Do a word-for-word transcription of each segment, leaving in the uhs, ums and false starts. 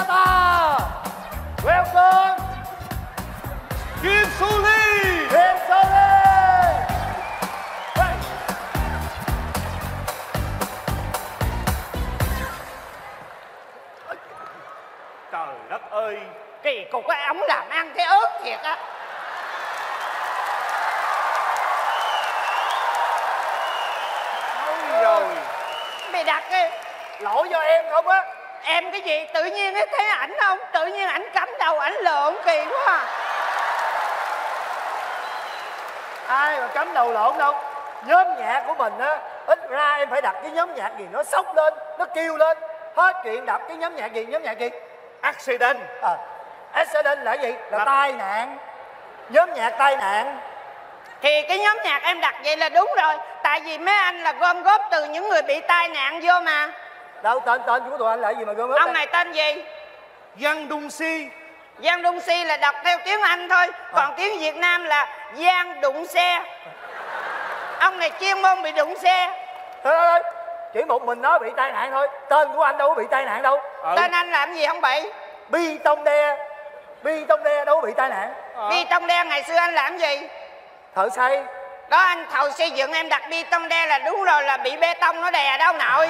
ta. Welcome Kim Sully. Kim Sully. Trời đất ơi, kỳ cục cái ống làm ăn thế ớt thiệt á. Thôi rồi. Mày đặt cái Lỗi do em không á. em cái gì tự nhiên ấy thấy ảnh không, tự nhiên ảnh cắm đầu ảnh lượn kỳ quá à. Ai mà cắm đầu lộn đâu. Nhóm nhạc của mình á, ít ra em phải đặt cái nhóm nhạc gì nó sốc lên, nó kêu lên. Hết chuyện đặt cái nhóm nhạc gì, nhóm nhạc gì? Accident. À, accident là gì? Là, Là... tai nạn. Nhóm nhạc tai nạn. Thì cái nhóm nhạc em đặt vậy là đúng rồi. Tại vì mấy anh là gom góp từ những người bị tai nạn vô mà. Đâu, tên tên của tụi anh là gì mà gom góp? Ông này tên gì? Giang Đung Si. Giang Đung Si là đọc theo tiếng Anh thôi. Còn à. tiếng Việt Nam là Giang Đụng Xe. Ông này chuyên môn bị đụng xe. Thôi thôi thôi, chỉ một mình nó bị tai nạn thôi. Tên của anh đâu có bị tai nạn đâu. Ừ. Tên anh làm gì không bị? Bi Tông Đe. Bi Tông Đe đâu có bị tai nạn. à. Bi Tông Đe ngày xưa anh làm gì? Thợ xây. Đó, anh thầu xây dựng em đặt Bi Tông Đe là đúng rồi, là bị bê tông nó đè đó ông nội.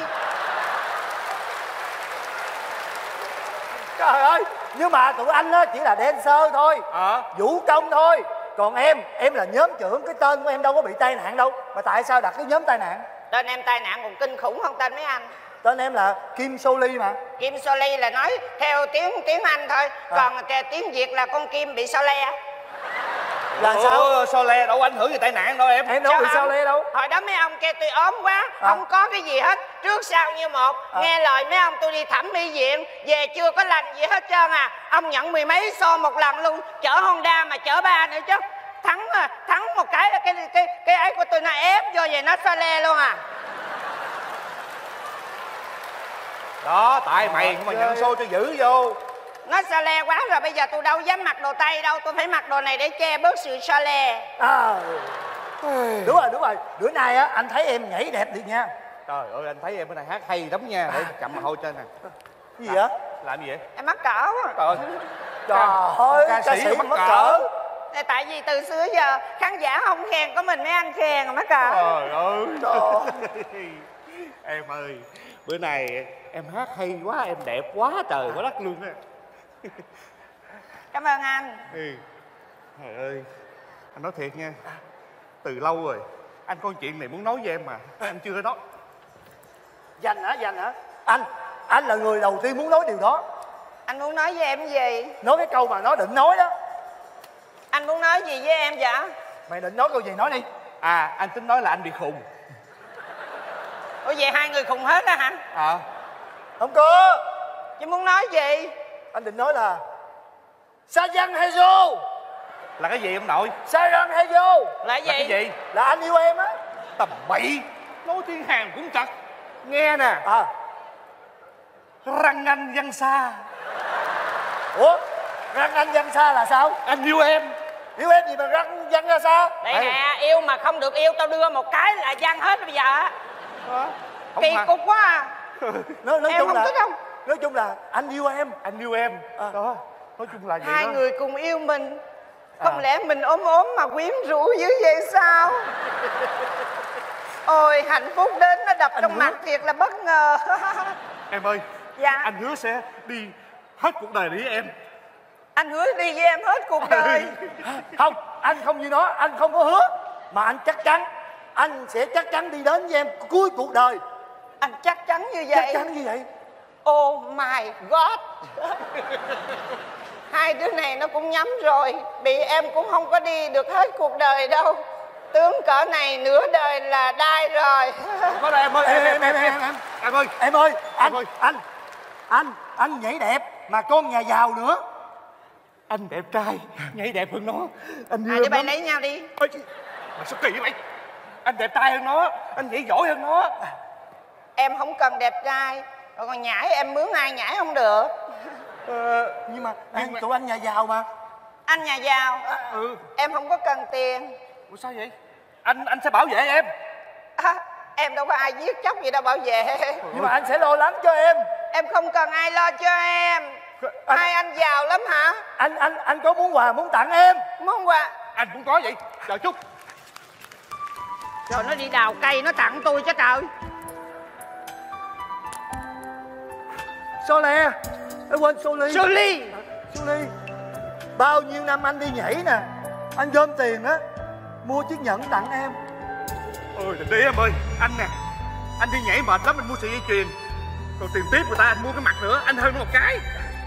Trời ơi, nhưng mà tụi anh á chỉ là dancer thôi, à. vũ công thôi. Còn em, em là nhóm trưởng, cái tên của em đâu có bị tai nạn đâu. Mà tại sao đặt cái nhóm tai nạn? Tên em tai nạn còn kinh khủng hơn tên mấy anh. Tên em là Kim Sully mà. Kim Sully là nói theo tiếng tiếng Anh thôi, à. Còn tiếng Việt là con Kim bị so le. Là Ủa, sao? so le đâu ảnh hưởng gì tai nạn đâu em. Em đâu bị sao le đâu. Hồi đó mấy ông kêu tôi ốm quá, à. Không có cái gì hết, trước sau như một, à. Nghe lời mấy ông tôi đi thẩm mỹ viện, về chưa có lành gì hết trơn à. Ông nhận mười mấy xô một lần luôn, chở Honda mà chở ba nữa chứ. Thắng à, thắng một cái là cái cái cái ấy của tôi nó ép vô về nó so le luôn à. Đó, tại mày mà nhận xô cho giữ vô. Nó so le quá rồi, bây giờ tôi đâu dám mặc đồ Tây đâu, tôi phải mặc đồ này để che bớt sự so le. À, đúng rồi, đúng rồi. Bữa nay á, anh thấy em nhảy đẹp thiệt nha. Trời ơi, anh thấy em bữa nay hát hay lắm nha. Để cầm mà hôi trên nè. Cái gì vậy? Làm gì vậy? Em mắc cỡ quá. Trời ơi. Trời ơi, ca, ca sĩ, sĩ mắc cỡ. Tại vì từ xưa giờ khán giả không khen, có mình mấy anh khen rồi mắc cỡ. Trời ơi. Trời. Em ơi, bữa nay em hát hay quá, em đẹp quá trời quá đất luôn á. Cảm ơn anh. Ừ. Trời ơi, anh nói thiệt nha, từ lâu rồi anh có chuyện này muốn nói với em mà anh chưa nói. Dành hả, dành hả? Anh, anh là người đầu tiên muốn nói điều đó. Anh muốn nói với em cái gì? Nói cái câu mà nó định nói đó. Anh muốn nói gì với em vậy? Mày định nói câu gì nói đi. À, anh tính nói là anh bị khùng. Ủa vậy hai người khùng hết á hả? À. Không có. Chứ muốn nói gì? Anh định nói là Sa Răng Hejo. Là cái gì ông nội? Sa Răng Hejo Là gì? Là cái gì? là anh yêu em á. Tầm bậy. Nói tiếng Hàn cũng chật. Nghe nè. À. Răng anh văn xa. Ủa, răng anh văn xa là sao? Anh yêu em. Yêu em gì mà răng văn ra xa? Đây nè, yêu mà không được yêu tao đưa một cái là văn hết bây giờ á. Kỳ mà. cục quá à. nói, nói em chung không là thích không? nói chung là anh yêu em. Anh yêu em. À. Đó. Nói chung là vậy hai đó. người cùng yêu mình. Không À. lẽ mình ốm ốm mà quyến rũ dữ vậy sao? Ôi hạnh phúc đến nó đập Anh trong hứa. mặt thiệt là bất ngờ. Em ơi. Dạ. Anh hứa sẽ đi hết cuộc đời với em. Anh hứa đi với em hết cuộc đời. Không, anh không như nó, anh không có hứa. Mà anh chắc chắn, anh sẽ chắc chắn đi đến với em cuối cuộc đời. Anh chắc chắn như vậy? Chắc chắn như vậy. Oh my God. Hai đứa này nó cũng nhắm rồi. Bị em cũng không có đi được hết cuộc đời đâu. Tướng cỡ này nửa đời là đai rồi. Có đây em ơi. Em em em em em em em ơi. Em ơi, anh ơi. anh anh anh nhảy đẹp mà con nhà giàu nữa. Anh đẹp trai, nhảy đẹp hơn nó. Anh À, yêu đi bay lắm. lấy nhau đi. Ôi, mày sao kỳ vậy mày? Anh đẹp trai hơn nó, anh nhảy giỏi hơn nó. Em không cần đẹp trai. Rồi còn nhảy em mướn ai nhảy không được. Ờ, nhưng mà anh, mà... tụi anh nhà giàu mà. Anh nhà giàu. À, ừ. Em không có cần tiền. Ủa sao vậy? Anh anh sẽ bảo vệ em. À, em đâu có ai giết chóc gì đâu bảo vệ. Nhưng mà anh sẽ lo lắng cho em. Em không cần ai lo cho em. anh, Hai anh giàu lắm hả? anh anh anh có muốn quà muốn tặng em. Món quà. Anh cũng có vậy. Chờ chút. Rồi nó đi đào cây nó tặng tôi chứ trời. Số lè. Em quên số ly. Số ly. Số ly. Bao nhiêu năm anh đi nhảy nè, anh gom tiền á mua chiếc nhẫn tặng em. Ôi đừng đi em ơi. Anh nè, anh đi nhảy mệt lắm, anh mua sợi dây chuyền. Còn tiền tiếp người ta anh mua cái mặt nữa, anh hơn nó một cái.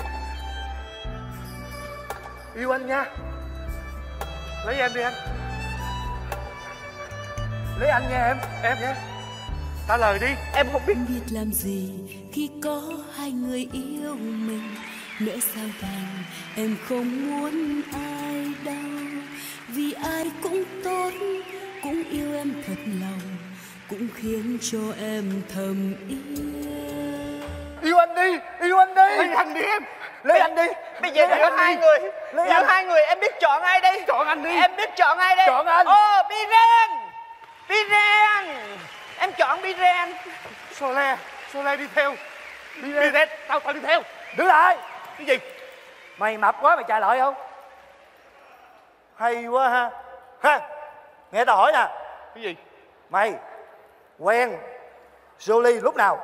Yêu anh nha. Lấy em đi anh. Lấy anh nha em. Em nha. Trả lời đi. Em không biết. Biết làm gì khi có hai người yêu mình, nỡ sao thành em không muốn ai đau, vì ai cũng tốt cũng yêu em thật lòng, cũng khiến cho em thầm yêu. Yêu anh đi, yêu anh đi. Lấy anh đi em. Lấy anh đi. Bây giờ Lấy giữa anh hai đi. người, Lấy giữa anh. hai người em biết chọn ai đây? Chọn anh đi. Em biết chọn ai đây? Chọn anh. Ồ, Biren. Biren. Em chọn Biren. Sole, Sole đi theo. Đi đi đi, tao tao đi theo. Đứng lại. Cái gì? Mày mập quá mày chạy lại không? Hay quá ha. Ha. Nghe tao hỏi nè. Cái gì? Mày quen Jolie lúc nào?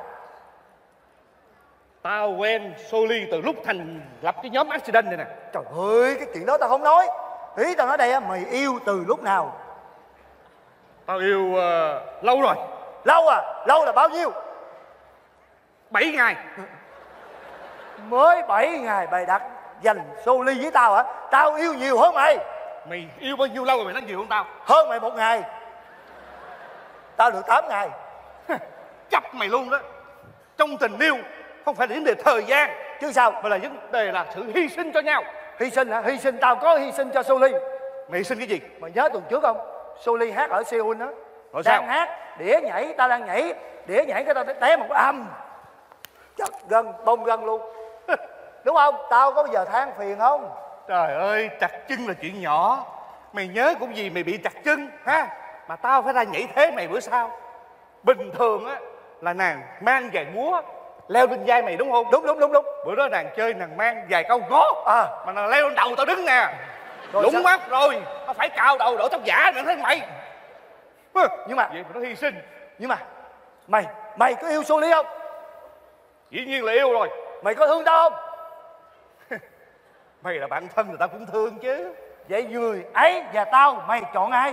Tao quen Soli từ lúc thành lập cái nhóm accident này nè. Trời ơi, cái chuyện đó tao không nói. Ý tao nói đây á, mày yêu từ lúc nào? Tao yêu uh, lâu rồi. Lâu à? Lâu là bao nhiêu? Bảy ngày. Mới bảy ngày mày đặt dành Jolie với tao hả? Tao yêu nhiều hơn mày. Mày yêu bao nhiêu lâu rồi mày nói nhiều hơn tao? Hơn mày một ngày. Tao được tám ngày. Chấp mày luôn đó. Trong tình yêu không phải là vấn đề thời gian Chứ sao? mà là vấn đề là sự hy sinh cho nhau. Hy sinh hả? Hy sinh, tao có hy sinh cho Jolie. Mày hy sinh cái gì? Mày nhớ tuần trước không? Jolie hát ở Seoul đó. Rồi Đang sao? hát, đĩa nhảy, tao đang nhảy. Đĩa nhảy cái tao té một âm. Chật gân, bông gân luôn. Đúng không? Tao có bao giờ than phiền không? Trời ơi, chặt chân là chuyện nhỏ. Mày nhớ cũng gì mày bị chặt chân ha. Mà tao phải ra nhảy thế mày bữa sau. Bình thường á là nàng mang giày múa leo lên vai mày đúng không? Đúng đúng đúng đúng. Bữa đó nàng chơi nàng mang giày cao gót À. mà nàng leo lên đầu tao đứng nè. Rồi Lúng sao? mắt rồi. Tao phải cạo đầu đổ tóc giả nữa thấy mày. Nhưng mà Vậy mà nó hy sinh. Nhưng mà Mày Mày có yêu Jolie không? Dĩ nhiên là yêu rồi. Mày có thương tao không? Mày là bạn thân thì tao cũng thương chứ. Vậy người ấy và tao mày chọn ai?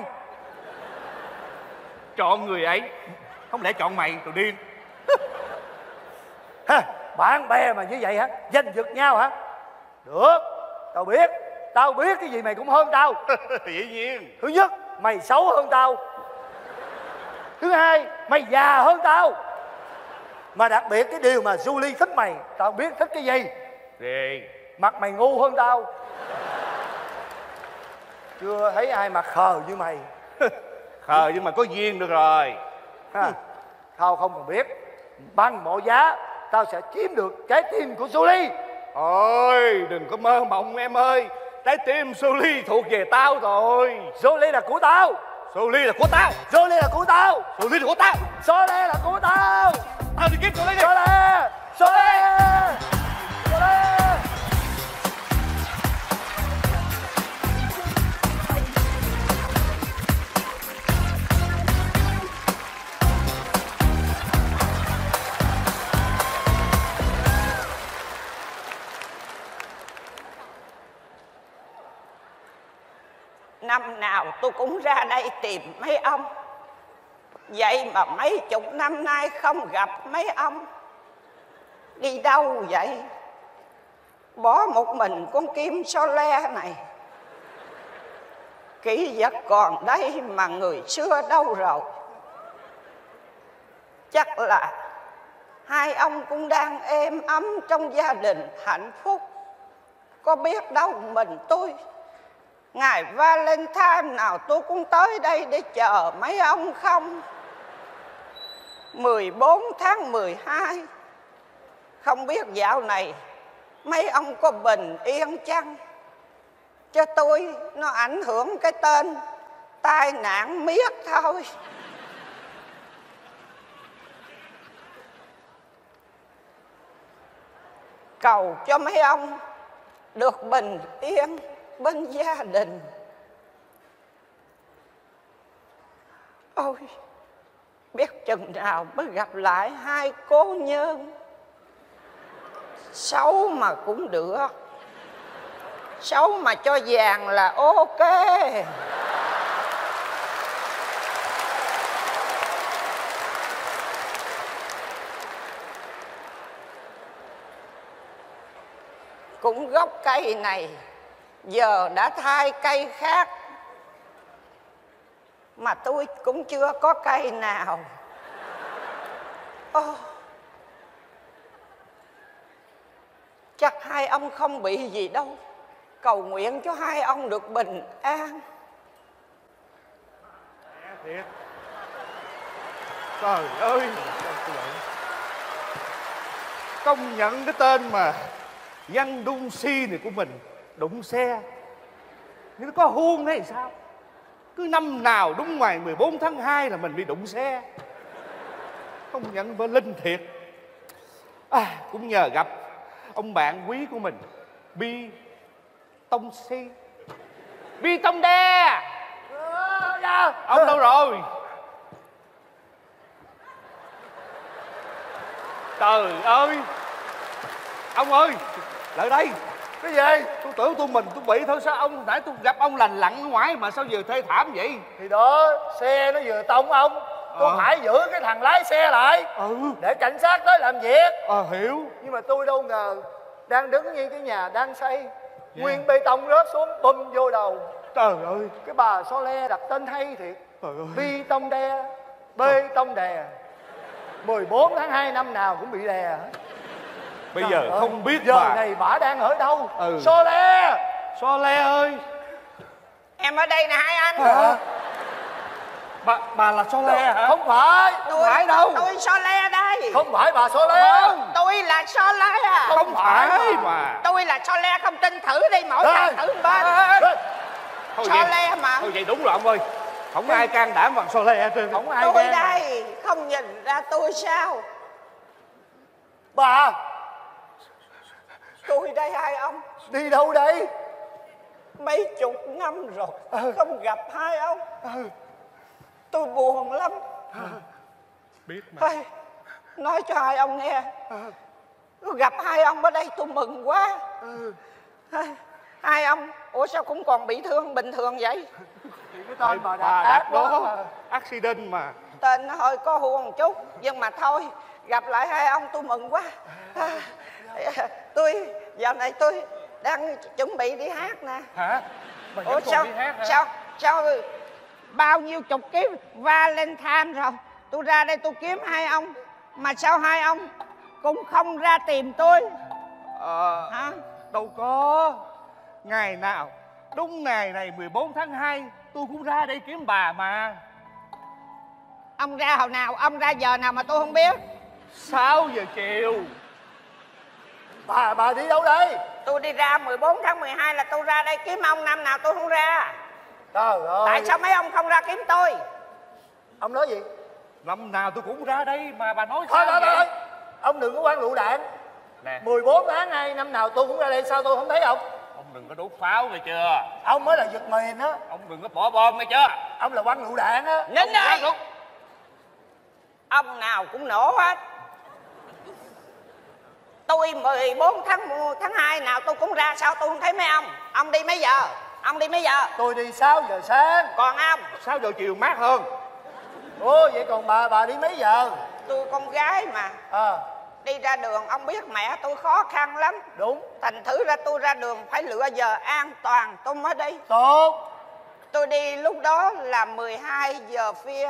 Chọn người ấy. Không lẽ chọn mày tụi điên. Ha, bạn bè mà như vậy hả? Giành giật nhau hả? Được, tao biết. Tao biết cái gì mày cũng hơn tao. Dĩ nhiên. Thứ nhất, mày xấu hơn tao. Thứ hai, mày già hơn tao. Mà đặc biệt cái điều mà Jolie thích mày, tao biết thích cái gì. Gì? Mặt mày ngu hơn tao. Chưa thấy ai mặt khờ như mày. Khờ nhưng mà có duyên được rồi. Ha, tao không cần biết. Bằng mọi giá tao sẽ chiếm được trái tim của Jolie. Ôi đừng có mơ mộng em ơi. Trái tim Soli thuộc về tao rồi. Jolie là của tao. Soli là của tao. Jolie là của tao. Soli là của tao. Jolie là của tao. Tao đi kiếm Soli đi. Jolie. Jolie. Jolie. Năm nào tôi cũng ra đây tìm mấy ông. Vậy mà mấy chục năm nay không gặp mấy ông. Đi đâu vậy? Bỏ một mình con Kim Sole này. Kỷ vật còn đây mà người xưa đâu rồi? Chắc là hai ông cũng đang êm ấm trong gia đình hạnh phúc. Có biết đâu mình tôi ngày Valentine nào tôi cũng tới đây để chờ mấy ông không? mười bốn tháng mười hai. Không biết dạo này mấy ông có bình yên chăng? Cho tôi nó ảnh hưởng cái tên tai nạn miết thôi. cầu cho mấy ông được bình yên bên gia đình. Ôi, biết chừng nào mới gặp lại hai cô nhân. Xấu mà cũng được, xấu mà cho vàng là ok. Cũng gốc cây này giờ đã thay cây khác, mà tôi cũng chưa có cây nào. Ô, chắc hai ông không bị gì đâu. Cầu nguyện cho hai ông được bình an. Thiệt. Trời ơi, công nhận cái tên mà Văn Đung Si này của mình đụng xe nhưng nó có huông hay sao? Cứ năm nào đúng ngoài mười bốn tháng hai là mình bị đụng xe. Công nhận vợ Linh thiệt. À, cũng nhờ gặp ông bạn quý của mình Bi Tông Si, Bi Tông Đe. Dạ. Ông đâu rồi? Trời ơi, ông ơi, lại đây. Cái gì? Tôi tưởng tôi mình tôi bị thôi, sao ông nãy tôi gặp ông lành lặn ở ngoài mà sao giờ thê thảm vậy? Thì đó, xe nó vừa tông ông, tôi Ờ. phải giữ cái thằng lái xe lại Ừ. để cảnh sát tới làm việc. Ờ, hiểu. Nhưng mà tôi đâu ngờ đang đứng như cái nhà đang xây, nguyên bê tông rớt xuống bùm vô đầu. Trời ơi. Cái bà So Le đặt tên hay thiệt. Trời ơi. Bi Tông Đe, bê tông đè, mười bốn tháng hai năm nào cũng bị đè. Bây Trời giờ ơi, không biết giờ bà này bà đang ở đâu? Ừ. So Le. So Le ơi. Em ở đây nè hai anh. Hả? Bà bà là So Le hả? Không phải. Tôi, phải đâu. Tôi So Le đây. Không phải bà So Le. Không. Tôi là So Le à. Không phải mà. Tôi là So Le, không tin thử đi, mỗi Ê. thằng thử một bên. Ê, Thôi So vậy. Le mà. Thôi vậy đúng rồi ông ơi. Không ai can đảm bằng So Le hết trơn. không ai Tôi nghe mà. đây, không nhìn ra tôi sao? Bà Tôi đây hai ông. đi đâu đây? Mấy chục năm rồi Ừ. không gặp hai ông. Ừ. Tôi buồn lắm. Biết mà. Ê, nói cho hai ông nghe, gặp hai ông ở đây tôi mừng quá. Ừ. Ê, hai ông, ủa sao cũng còn bị thương bình thường vậy? Thì cái tên bà Bà đạt đạt ác quá đó. mà. Accident mà. Tên nó hơi có hù một chút, nhưng mà thôi, gặp lại hai ông tôi mừng quá. À, tôi dạo này tôi đang chuẩn bị đi hát nè. Hả? Bà Ủa vẫn sao, còn đi hát hả? sao sao bao nhiêu chục cái Valentine rồi tôi ra đây tôi kiếm hai ông, mà sao hai ông cũng không ra tìm tôi Ờ, hả? đâu có. Ngày nào đúng ngày này mười bốn tháng hai tôi cũng ra đây kiếm bà mà. Ông ra hồi nào, ông ra giờ nào mà tôi không biết? Sáu giờ chiều. Bà bà đi đâu đây? Tôi đi ra mười bốn tháng mười hai là tôi ra đây kiếm ông, năm nào tôi không ra. Trời ơi. Tại sao mấy ông không ra kiếm tôi? Ông nói gì? Năm nào tôi cũng ra đây mà bà nói Thôi sao thôi thôi. vậy? Ông đừng có quan lựu đạn. Nè, mười bốn tháng hai năm nào tôi cũng ra đây, sao tôi không thấy ông? ông đừng có đốt pháo nghe chưa? Ông mới là giật mìn á. Ông đừng có bỏ bom nghe chưa? Ông là quan lựu đạn á. Nín Ông ra đi. luôn. Ông nào cũng nổ hết. Tôi mười bốn tháng hai nào tôi cũng ra, sao tôi không thấy mấy ông? Ông đi mấy giờ? Ông đi mấy giờ? Tôi đi sáu giờ sáng. Còn ông? Sáu giờ chiều mát hơn. Ủa vậy còn bà bà đi mấy giờ? Tôi con gái mà, Ờ. đi ra đường ông biết mẹ tôi khó khăn lắm. Đúng. Thành thử ra tôi ra đường phải lựa giờ an toàn tôi mới đi. Tốt. Tôi đi lúc đó là mười hai giờ khuya.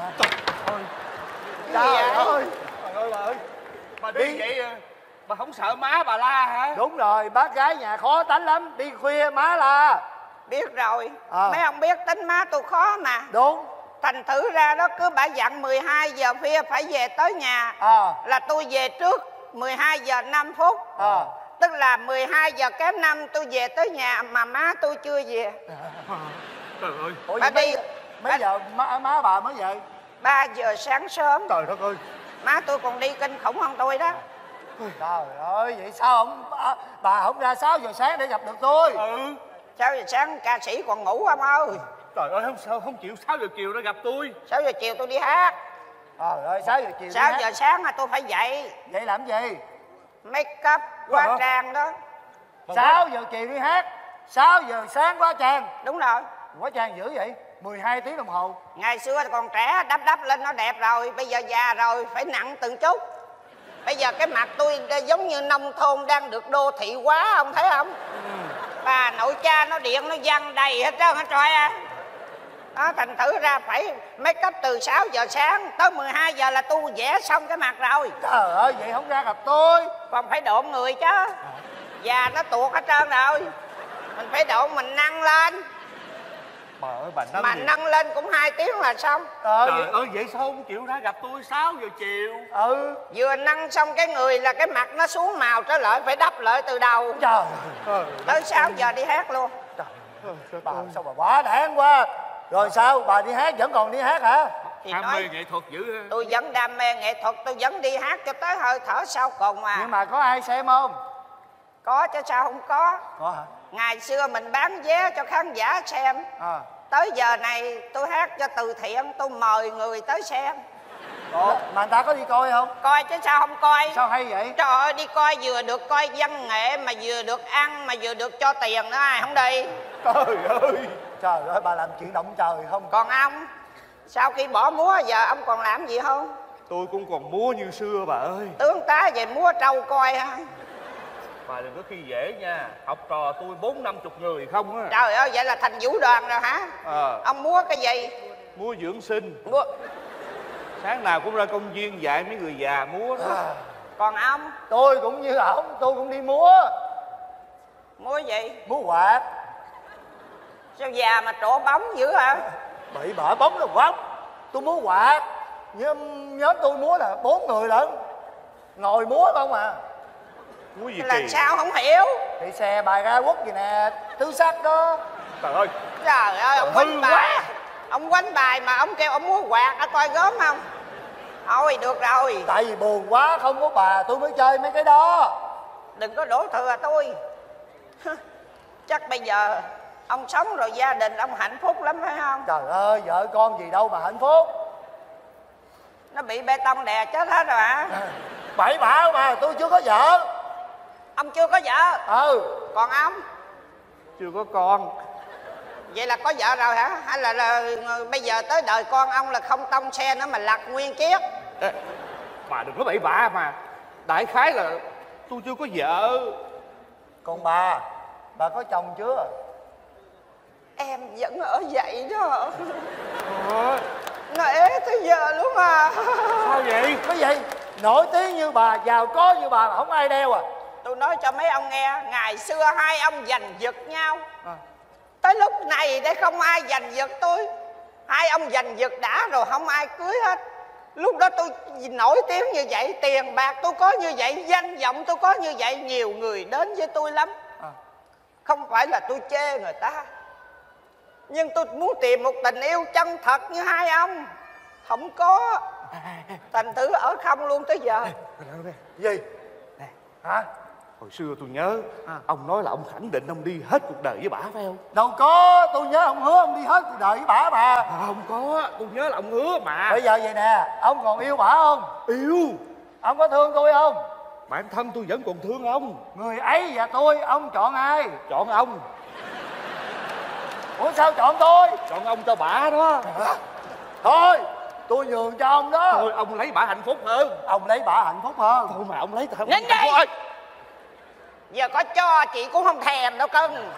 Trời vậy? ơi. Trời ơi bà ơi. Bà Đi. đi vậy à, bà không sợ má bà la hả? Đúng rồi, bác gái nhà khó tánh lắm. Đi khuya má la. Biết rồi, À. mấy ông biết tính má tôi khó mà. Đúng. Thành thử ra đó cứ bà dặn mười hai giờ khuya phải về tới nhà, À. là tôi về trước mười hai giờ năm phút. À. Tức là mười hai giờ kém năm tôi về tới nhà mà má tôi chưa về. Trời ơi. Ủa Bà vậy đi. mấy, mấy giờ má, má bà mới về? ba giờ sáng sớm. Trời đất ơi. Má tôi còn đi kinh khủng hơn tôi đó. Trời ơi, vậy sao ông bà, bà không ra sáu giờ sáng để gặp được tôi? Ừ. Sáu giờ sáng ca sĩ còn ngủ ông ơi. Trời ơi, không sao không chịu sáu giờ chiều để gặp tôi. Sáu giờ chiều tôi đi hát. Trời ơi, sáu giờ chiều Sáu giờ sáng là tôi phải dậy. Vậy làm gì? Make up, hóa trang đó. Sáu giờ chiều đi hát, sáu giờ sáng hóa trang. Đúng rồi. Hóa trang dữ vậy? mười hai tiếng đồng hồ. Ngày xưa còn trẻ đắp đắp lên nó đẹp rồi. Bây giờ già rồi phải nặng từng chút. Bây giờ cái mặt tôi giống như nông thôn đang được đô thị hóa, ông thấy không? Ừ. Bà nội cha nó điện nó văng đầy hết trơn hết trọi à. Đó, thành thử ra phải make up từ sáu giờ sáng tới mười hai giờ là tôi vẽ xong cái mặt rồi. Trời ơi, vậy không ra gặp tôi. Còn phải độn người chứ. Già nó tuột hết trơn rồi. Mình phải độn, mình nâng lên. Bà ơi, bà nâng Mà gì? nâng lên cũng hai tiếng là xong. Trời, Trời ơi, vậy sao không chịu ra gặp tôi sáu giờ chiều? Ừ. Vừa nâng xong cái người là cái mặt nó xuống màu trở lại, phải đắp lại từ đầu. Trời Tới sáu giờ đi hát luôn. Trời, bà sao bà quá đáng quá. Rồi sao, bà đi hát vẫn còn đi hát hả? Thì Đam nói mê nghệ thuật dữ ha. tôi vẫn đam mê nghệ thuật, tôi vẫn đi hát cho tới hơi thở sau cùng mà. Nhưng mà có ai xem không? Có chứ sao không có. Có hả? Ngày xưa mình bán vé cho khán giả xem. À. Tới giờ này tôi hát cho từ thiện, tôi mời người tới xem. Ủa, mà người ta có đi coi không? Coi chứ sao không coi. Sao hay vậy? Trời ơi, đi coi vừa được coi văn nghệ, mà vừa được ăn, mà vừa được cho tiền nữa, ai không đi. Trời ơi. Trời ơi, bà làm chuyện động trời không? Còn ông, sau khi bỏ múa giờ ông còn làm gì không? Tôi cũng còn múa như xưa bà ơi. Tướng tá về múa trâu coi ha. Bà đừng có khi dễ nha. Học trò tôi bốn năm chục người không á. Trời ơi, vậy là thành vũ đoàn rồi hả? Ờ. Ông múa cái gì? Múa dưỡng sinh. Múa. Sáng nào cũng ra công viên dạy mấy người già múa đó. À, Còn ông, tôi cũng như ổng, tôi cũng đi múa. múa gì? Múa quạt. Sao già mà trổ bóng dữ hả? Bị bở bóng là bóng. Tôi múa quạt. Nhưng nhóm tôi múa là bốn người lận. Ngồi múa không à. Múa gì Là kỳ? sao không hiểu? Thì xe bài ra quốc gì nè, tứ sắc đó. Trời ơi. Trời ơi, ông Hư quánh bài. quá. Ông quánh bài mà ông kêu ông múa quạt, ở coi gớm không? Thôi được rồi. Tại vì buồn quá không có bà tôi mới chơi mấy cái đó. Đừng có đổ thừa tôi. Chắc bây giờ ông sống rồi gia đình ông hạnh phúc lắm phải không? Trời ơi, vợ con gì đâu mà hạnh phúc. Nó bị bê tông đè chết hết rồi hả? Bậy bạ mà, tôi chưa có vợ. Ông chưa có vợ. Ừ. Còn ông? Chưa có con. Vậy là có vợ rồi hả? Hay là, là bây giờ tới đời con ông là không tông xe nữa mà lật nguyên chiếc? Ê, bà đừng có bậy bạ mà. Đại khái là tôi chưa có vợ. Còn bà, bà có chồng chưa? Em vẫn ở vậy đó. Ủa, Nó ế tới giờ luôn à. sao vậy? Cái gì? Nổi tiếng như bà, giàu có như bà mà không ai đeo à? Tôi nói cho mấy ông nghe, ngày xưa hai ông giành giật nhau À. Tới lúc này để không ai giành giật tôi. Hai ông giành giật đã rồi không ai cưới hết. Lúc đó tôi nổi tiếng như vậy, tiền bạc tôi có như vậy, danh vọng tôi có như vậy, nhiều người đến với tôi lắm. À. Không phải là tôi chê người ta, nhưng tôi muốn tìm một tình yêu chân thật như hai ông. Không có. Thành thử ở không luôn tới giờ. Gì? Nè. Hả? Hồi xưa tôi nhớ à. Ông nói là ông khẳng định ông đi hết cuộc đời với bả phải không? Đâu có, tôi nhớ ông hứa ông đi hết cuộc đời với bả mà. À, không có, tôi nhớ là ông hứa mà. Bây giờ vậy nè, ông còn yêu bả không? Yêu. Ông có thương tôi không? Bản thân tôi vẫn còn thương ông. Người ấy và tôi, ông chọn ai? Chọn ông. Ủa sao chọn tôi? Chọn ông cho bả đó. Thôi, tôi nhường cho ông đó. Thôi ông lấy bả hạnh phúc hơn. Ông lấy bả hạnh phúc hơn. Thôi mà ông lấy thật. Nín đi. Ơi. Giờ có cho chị cũng không thèm đâu cưng.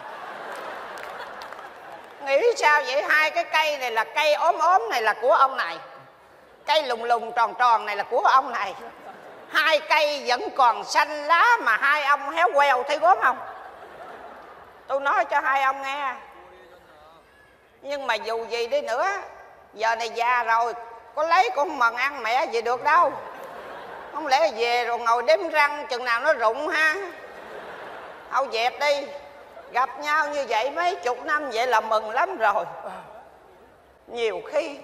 Nghĩ sao vậy? Hai cái cây này là cây ốm ốm này là của ông này, cây lùng lùng tròn tròn này là của ông này. Hai cây vẫn còn xanh lá mà hai ông héo queo thấy gớm không? Tôi nói cho hai ông nghe. Nhưng mà dù gì đi nữa, giờ này già rồi, có lấy con mần ăn mẹ gì được đâu. Không lẽ về rồi ngồi đếm răng chừng nào nó rụng ha. Thôi dẹp đi. Gặp nhau như vậy mấy chục năm vậy là mừng lắm rồi. Nhiều khi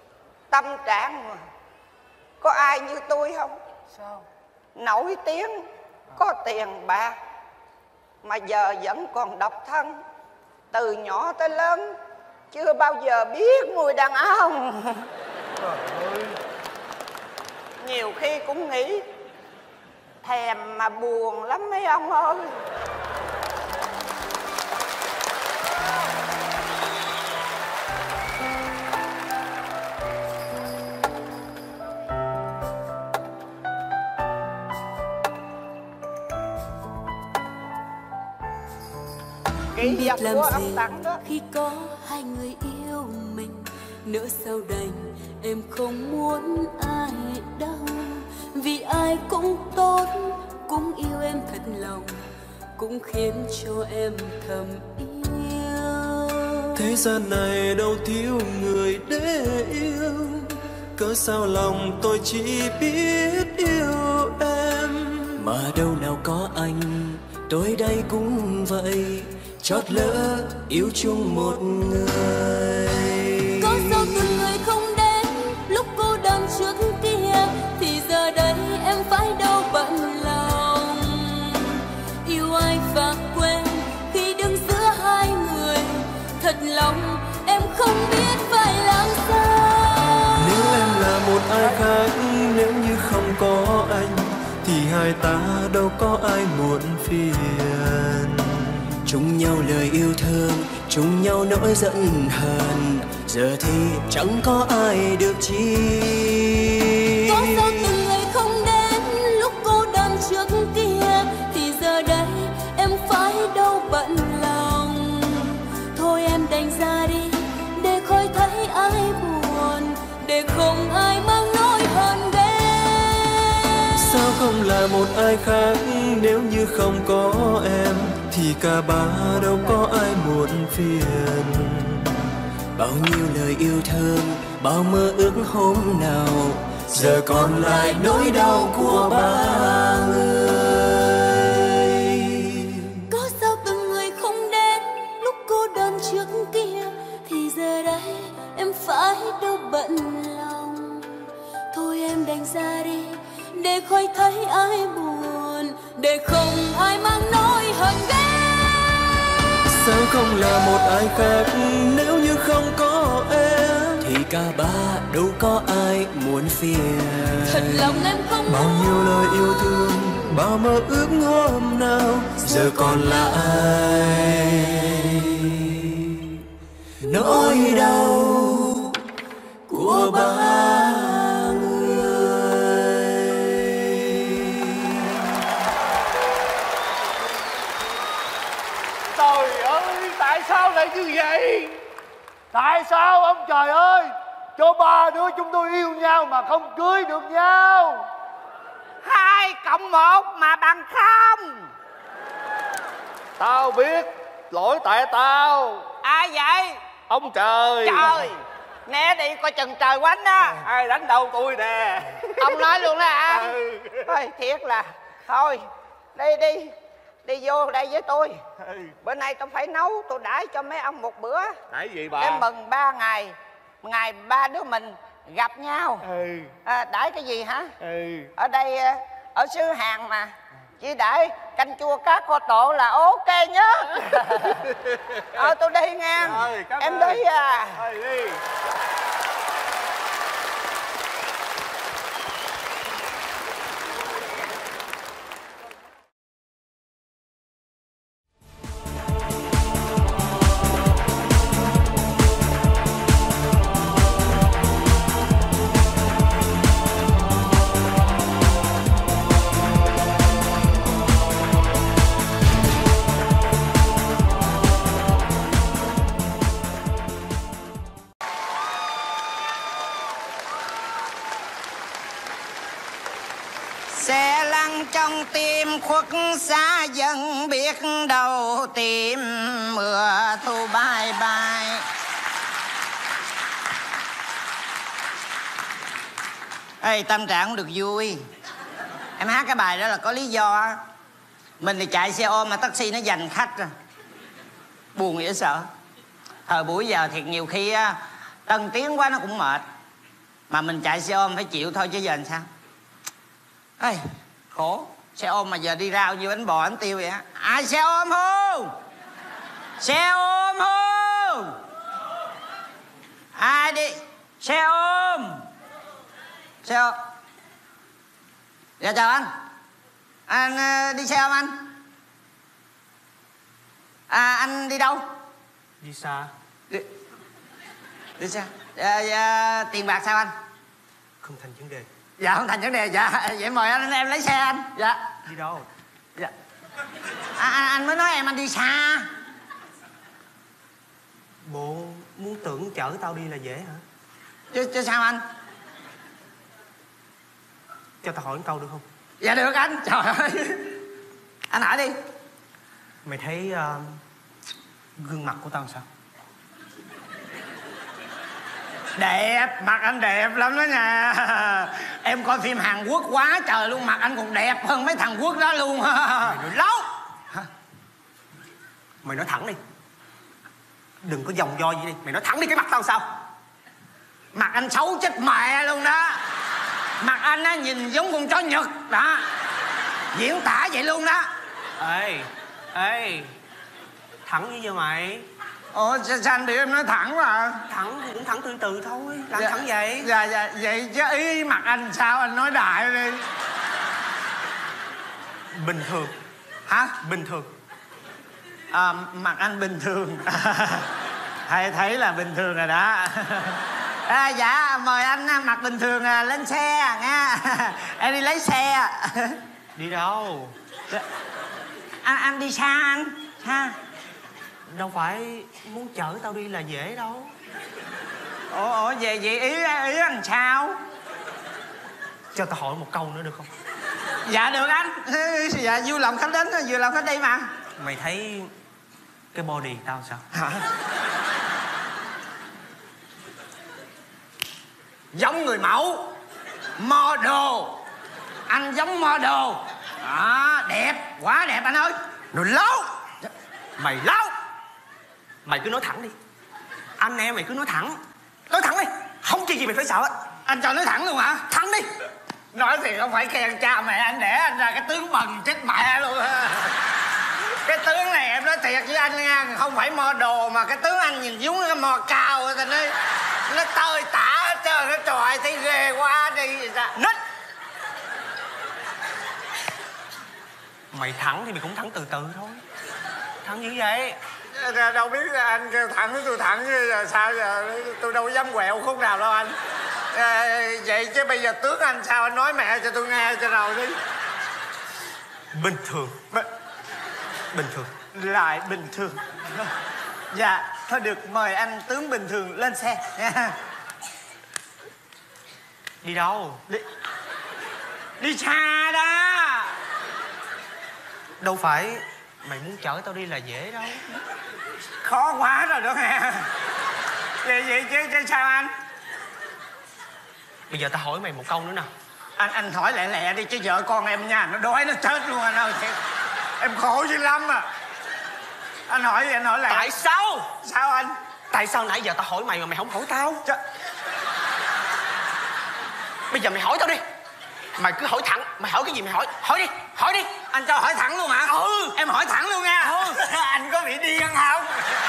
tâm trạng mà có ai như tôi không? Sao? Nổi tiếng có tiền bạc, mà giờ vẫn còn độc thân. Từ nhỏ tới lớn chưa bao giờ biết mùi đàn ông. Trời ơi. Nhiều khi cũng nghĩ thèm mà buồn lắm mấy ông ơi. Biết làm gì khi có hai người yêu mình, nỡ sao đành em không muốn ai đâu. Vì ai cũng tốt, cũng yêu em thật lòng, cũng khiến cho em thầm yêu. Thế gian này đâu thiếu người để yêu, cớ sao lòng tôi chỉ biết yêu em. Mà đâu nào có anh, tôi đây cũng vậy, chót lỡ yêu chung một người. Có sao từng người không đến lúc cô đơn trước kia, thì giờ đây em phải đâu bận lòng. Yêu ai và quên khi đứng giữa hai người, thật lòng em không biết phải làm sao. Nếu em là một ai khác, nếu như không có anh, thì hai ta đâu có ai muộn phiền. Chung nhau lời yêu thương, chung nhau nỗi giận hờn, giờ thì chẳng có ai được chi. Có sao từng người không đến lúc cô đơn trước kia, thì giờ đây em phải đâu bận lòng. Thôi em đành ra đi để khỏi thấy ai buồn, để không ai mang nỗi hờn ghen. Sao không là một ai khác, nếu như không có em, thì cả ba đâu có ai muộn phiền. Bao nhiêu lời yêu thương, bao mơ ước hôm nào, giờ còn lại nỗi đau của ba người. Có sao từng người không đến lúc cô đơn trước kia, thì giờ đây em phải đâu bận lòng. Thôi em đành ra đi để khỏi thấy ai buồn, để không ai mang nỗi hờn ghen. Sao không là một ai khác, nếu như không có em, thì cả ba đâu có ai muốn phiền. Thật lòng em không bao nhiêu lời yêu thương, bao mơ ước hôm nào, giờ còn lại nỗi đau của ba. Trời ơi, tại sao lại như vậy? Tại sao ông trời ơi, cho ba đứa chúng tôi yêu nhau mà không cưới được nhau? Hai cộng một mà bằng không. Tao biết, lỗi tại tao. Ai vậy? Ông trời. Trời, né đi coi chừng trời quánh đó. Ai đánh đầu tôi nè. Ông nói luôn đó hả? Ừ. Thôi thiệt là, thôi đi đi đi vô đây với tôi. Ừ. Bữa nay tôi phải nấu, tôi đãi cho mấy ông một bữa Nãy gì bà? để mừng ba ngày, ngày ba đứa mình gặp nhau. Ừ. À, đãi cái gì hả? Ừ. Ở đây ở xứ Hàn mà, chỉ đãi canh chua cá kho tộ là ok nhá. Ờ tôi đi nha. Rồi, cảm em ơn. đi à. Thôi đi. Xe lăn trong tim khuất xa dần, biết đâu tìm mưa thu bay bay. Ê, tâm trạng không được vui. Em hát cái bài đó là có lý do á. Mình thì chạy xe ôm mà taxi nó giành khách rồi. Buồn dễ sợ. Thời buổi giờ thiệt nhiều khi á, tân tiến quá nó cũng mệt. Mà mình chạy xe ôm phải chịu thôi chứ giờ làm sao. Ê, khổ. Xe ôm mà giờ đi rao như bánh bò bánh tiêu vậy á. Ai xe ôm không? Xe ôm không? Ai đi? Xe ôm. Xe ôm. Dạ chào anh. Anh uh, đi xe ôm anh. À anh đi đâu? Đi xa. Đi, đi xa. Dạ, dạ, tiền bạc sao anh? Không thành vấn đề. Dạ không thành vấn đề. Dạ vậy mời anh em lấy xe anh. Dạ. Đi đâu? Dạ. À, anh, anh mới nói em anh đi xa. Bộ muốn tưởng chở tao đi là dễ hả? Chứ, chứ sao anh? Cho tao hỏi một câu được không? Dạ được anh. Trời ơi. Anh hỏi đi. Mày thấy uh, gương mặt của tao sao? Đẹp, mặt anh đẹp lắm đó nha. Em coi phim Hàn Quốc quá trời luôn, mặt anh còn đẹp hơn mấy thằng Quốc đó luôn. Mày nói láo. Hả? Mày nói thẳng đi. Đừng có vòng vo gì đi. Mày nói thẳng đi, cái mặt tao sao? Mặt anh xấu chết mẹ luôn đó. Mặt anh á nhìn giống con chó Nhật đó. Diễn tả vậy luôn đó. Ê, ê, thẳng như vậy mày. Ủa sao anh biểu em nói thẳng mà. Thẳng thì cũng thẳng từ từ thôi. Làm Dạ, thẳng vậy. Dạ dạ vậy chứ ý mặt anh sao, anh nói đại đi. Bình thường. Hả? Bình thường. À, mặt anh bình thường. Thầy thấy là bình thường rồi đó. À, dạ mời anh mặc bình thường lên xe nha. Em đi lấy xe. Đi đâu? Anh anh đi xa anh. Ha. Đâu phải muốn chở tao đi là dễ đâu. Ủa, ủa về vậy ý ý anh sao? Cho tao hỏi một câu nữa được không? Dạ được anh. Dạ vui lòng khách đến, vừa lòng khách đi mà. Mày thấy cái body tao sao? Hả? Giống người mẫu. Model. Anh giống model. Đó, đẹp, quá đẹp anh ơi. Nói láo. Mày láo. Mày cứ nói thẳng đi. Anh em mày cứ nói thẳng. Nói thẳng đi. Không chuyện gì mày phải sợ hết. Anh cho nói thẳng luôn hả? Thẳng đi. Nói thì không phải khen cha mẹ anh đẻ anh ra cái tướng bần chết mẹ luôn. Cái tướng này em nói thiệt với anh nha, không phải model mà cái tướng anh nhìn giống cái mò cao rồi nó nó tơi tả hết trơn, nó trời thấy ghê quá đi. Nít. Mày thẳng thì mày cũng thẳng từ từ thôi. Thẳng như vậy. Đâu biết anh kêu thẳng tôi thẳng chứ sao giờ tôi đâu dám quẹo khúc nào đâu anh. À, vậy chứ bây giờ tướng anh sao anh nói mẹ cho tôi nghe cho rồi đi. Bình thường. Bình thường. Lại bình thường. Dạ thôi được, mời anh tướng bình thường lên xe nha. Đi đâu? Đi, đi xa đó. Đâu phải mày muốn chở tao đi là dễ đâu. Khó quá rồi đó nghe. Vậy vậy chứ, chứ sao anh? Bây giờ tao hỏi mày một câu nữa nè. Anh anh hỏi lẹ lẹ đi chứ vợ con em nha, nó đói nó chết luôn anh ơi. Em khổ dữ lắm à. Anh hỏi gì anh hỏi lẹ. Tại sao? Sao anh? Tại sao nãy giờ tao hỏi mày mà mày không hỏi tao? Ch... Bây giờ mày hỏi tao đi. Mày cứ hỏi thẳng. Mày hỏi cái gì mày hỏi. Hỏi đi. Hỏi đi. Anh cho hỏi thẳng luôn hả? Ừ. Em hỏi thẳng luôn nha. Ừ. Anh có bị điên không?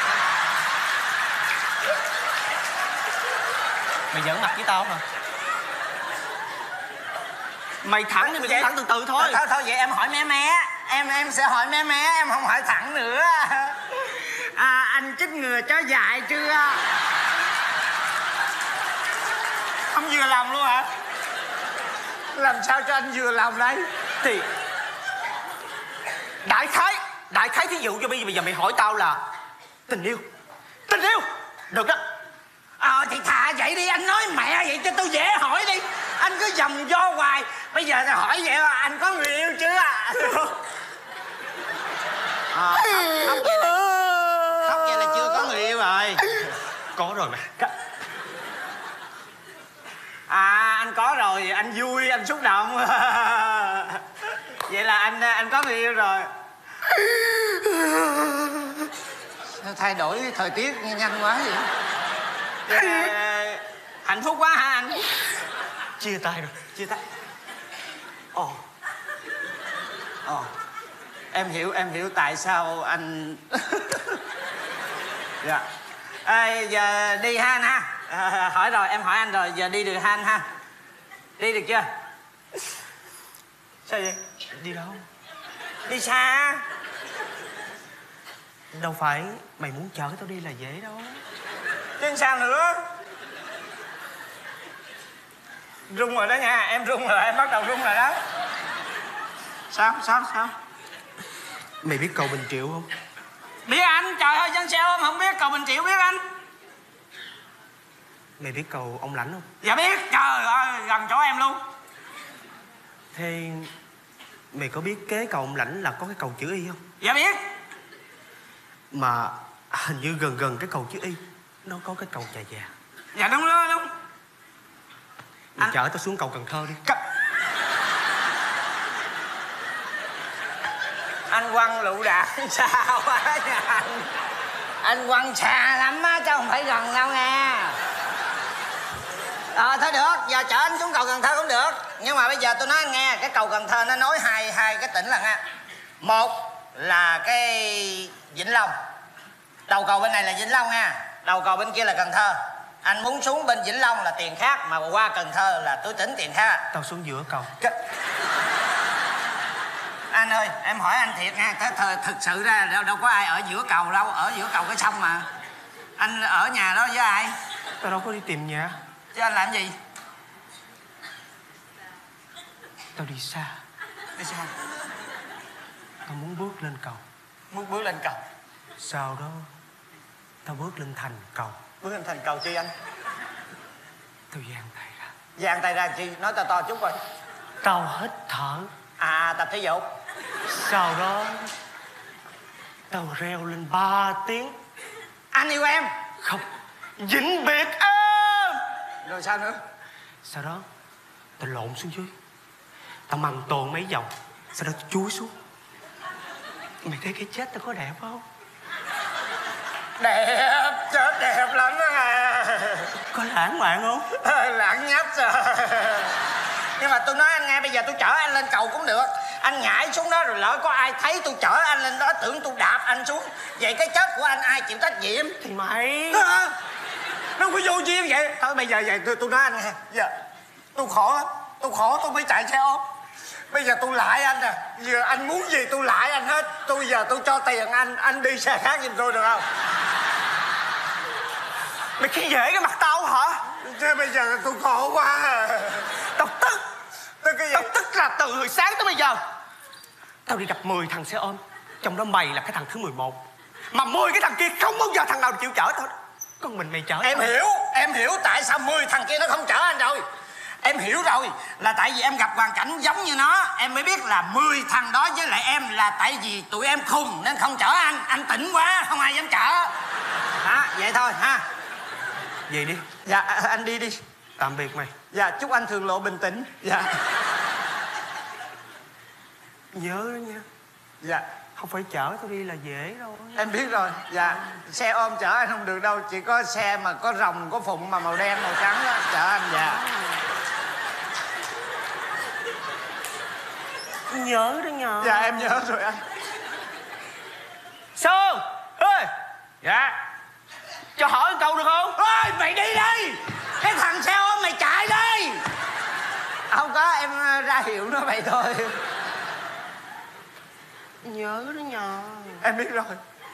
Mày giỡn mặt với tao hả? Mày thẳng thì mày cũng thẳng từ từ thôi. Thôi thôi vậy em hỏi mé mé. Em em sẽ hỏi mé mé, em không hỏi thẳng nữa. À, anh chích ngừa chó dại chưa? Không vừa lòng luôn hả? Làm sao cho anh vừa lòng đây? Thì đại khái. Đại khái thí dụ cho bây giờ, bây giờ mày hỏi tao là tình yêu. Tình yêu. Được đó. Ờ thì thà vậy đi, anh nói mẹ vậy cho tôi dễ hỏi đi. Anh cứ vòng vo hoài. Bây giờ thì hỏi vậy mà anh có người yêu chưa? À, khóc, khóc vậy là, khóc vậy là chưa có người yêu rồi. Có rồi mà. À anh có rồi, anh vui, anh xúc động. Vậy là anh anh có người yêu rồi. Sao thay đổi thời tiết nhanh quá vậy? Vậy là hạnh phúc quá hả anh? Chia tay rồi. Chia tay. Ồ. Ồ, em hiểu, em hiểu tại sao anh... Dạ. À, giờ đi ha anh ha. À, hỏi rồi, em hỏi anh rồi, giờ đi được ha anh ha. Đi được chưa? Sao vậy? Đi đâu? Đi xa. Đâu phải mày muốn chở tao đi là dễ đâu. Chứ sao nữa? Rung rồi đó nha, em rung rồi, em bắt đầu rung rồi đó. Sao, sao, sao? Mày biết cầu Bình Triệu không? Biết anh, trời ơi, dân xe ôm không biết, cầu Bình Triệu biết anh. Mày biết cầu Ông Lãnh không? Dạ biết, trời ơi, gần chỗ em luôn. Thế mày có biết kế cầu Ông Lãnh là có cái cầu chữ Y không? Dạ biết. Mà hình như gần gần cái cầu chữ Y nó có cái cầu Chà Già. Dạ đúng đó, đúng. Mày Anh... chở tao xuống cầu Cần Thơ đi. C... Anh quăng lựu đạn sao á nha anh. Anh quăng xa lắm á, chứ không phải gần đâu nha. Ờ thôi được, giờ chở anh xuống cầu Cần Thơ cũng được. Nhưng mà bây giờ tôi nói anh nghe, cái cầu Cần Thơ nó nối hai hai cái tỉnh là nha. Một là cái Vĩnh Long. Đầu cầu bên này là Vĩnh Long nha, đầu cầu bên kia là Cần Thơ. Anh muốn xuống bên Vĩnh Long là tiền khác, mà qua Cần Thơ là tôi tính tiền khác. Tao xuống giữa cầu. Ch... Anh ơi, em hỏi anh thiệt nha, th th thực sự ra đâu, đâu có ai ở giữa cầu đâu, ở giữa cầu cái sông mà. Anh ở nhà đó với ai? Tao đâu có đi tìm nhà. Chứ anh làm gì? Tao đi xa. Đi sao? Tao muốn bước lên cầu. Muốn bước lên cầu? Sau đó tao bước lên thành cầu. Bước lên thành cầu chi anh? Tao giang tay ra. Giang tay ra chi? Nói to to chút rồi. Tao hít thở. À, tập thể dục. Sau đó tao reo lên ba tiếng. Anh yêu em. Không, vĩnh biệt em. Rồi sao nữa? Sau đó tao lộn xuống dưới. Tao mằng tồn mấy vòng. Sau đó tao chúi xuống. Mày thấy cái chết tao có đẹp không? Đẹp, chết đẹp lắm đó à. Có lãng mạn không? Lãng nhách rồi. Nhưng mà tôi nói anh nghe, bây giờ tôi chở anh lên cầu cũng được. Anh nhảy xuống đó rồi lỡ có ai thấy tôi chở anh lên đó tưởng tôi đạp anh xuống. Vậy cái chết của anh ai chịu trách nhiệm? Thì mày à, nó có vô duyên vậy. Thôi bây giờ vậy tôi, tôi nói anh nghe. Giờ tôi khổ lắm. Tôi khổ tôi mới chạy xe ôm. Bây giờ tôi lại anh nè. Giờ anh muốn gì tôi lại anh hết. Tôi giờ tôi cho tiền anh. Anh đi xe khác giùm tôi được không? mày khi dễ cái mặt tao hả? Chứ bây giờ tôi khổ quá. Tao tức. Tức cái gì? Tao tức là từ hồi sáng tới bây giờ tao đi gặp mười thằng xe ôm, trong đó mày là cái thằng thứ mười một. Mà mười cái thằng kia không bao giờ thằng nào chịu chở tao. Con mình mày chở Em tao. hiểu. Em hiểu tại sao mười thằng kia nó không chở anh rồi. Em hiểu rồi. Là tại vì em gặp hoàn cảnh giống như nó. Em mới biết là mười thằng đó với lại em là tại vì tụi em khùng nên không chở anh. Anh tỉnh quá không ai dám chở. Hả? Vậy thôi ha. Về đi. Dạ anh đi đi. Tạm biệt mày. Dạ chúc anh thường lộ bình tĩnh. Dạ. Nhớ đó nha. Dạ. Không phải chở tao đi là dễ đâu. Em biết rồi. Dạ. Xe ôm chở anh không được đâu. Chỉ có xe mà có rồng có phụng mà màu đen màu trắng đó chở anh. Dạ. Nhớ đó nhờ. Dạ em nhớ rồi anh. Sơn ơi. Dạ. Cho hỏi câu được không? Ôi mày đi đi. Cái thằng xe ôm mày chạy đi. Không có, em ra hiệu nó vậy thôi. Nhớ đó nhờ. Em biết rồi.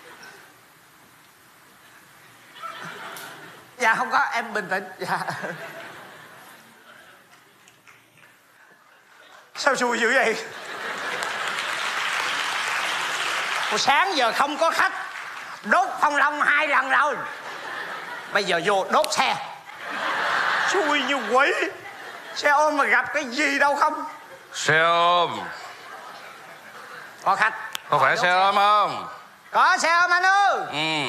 Dạ không có, em bình tĩnh. Dạ. Sao xui dữ vậy? Hồi sáng giờ không có khách, đốt phong long hai lần rồi. Bây giờ vô đốt xe. Xui như quỷ. Xe ôm mà gặp cái gì đâu không? Xe ôm. Có khách. Có phải xe ôm không? Có xe ôm anh ơi. Ừ.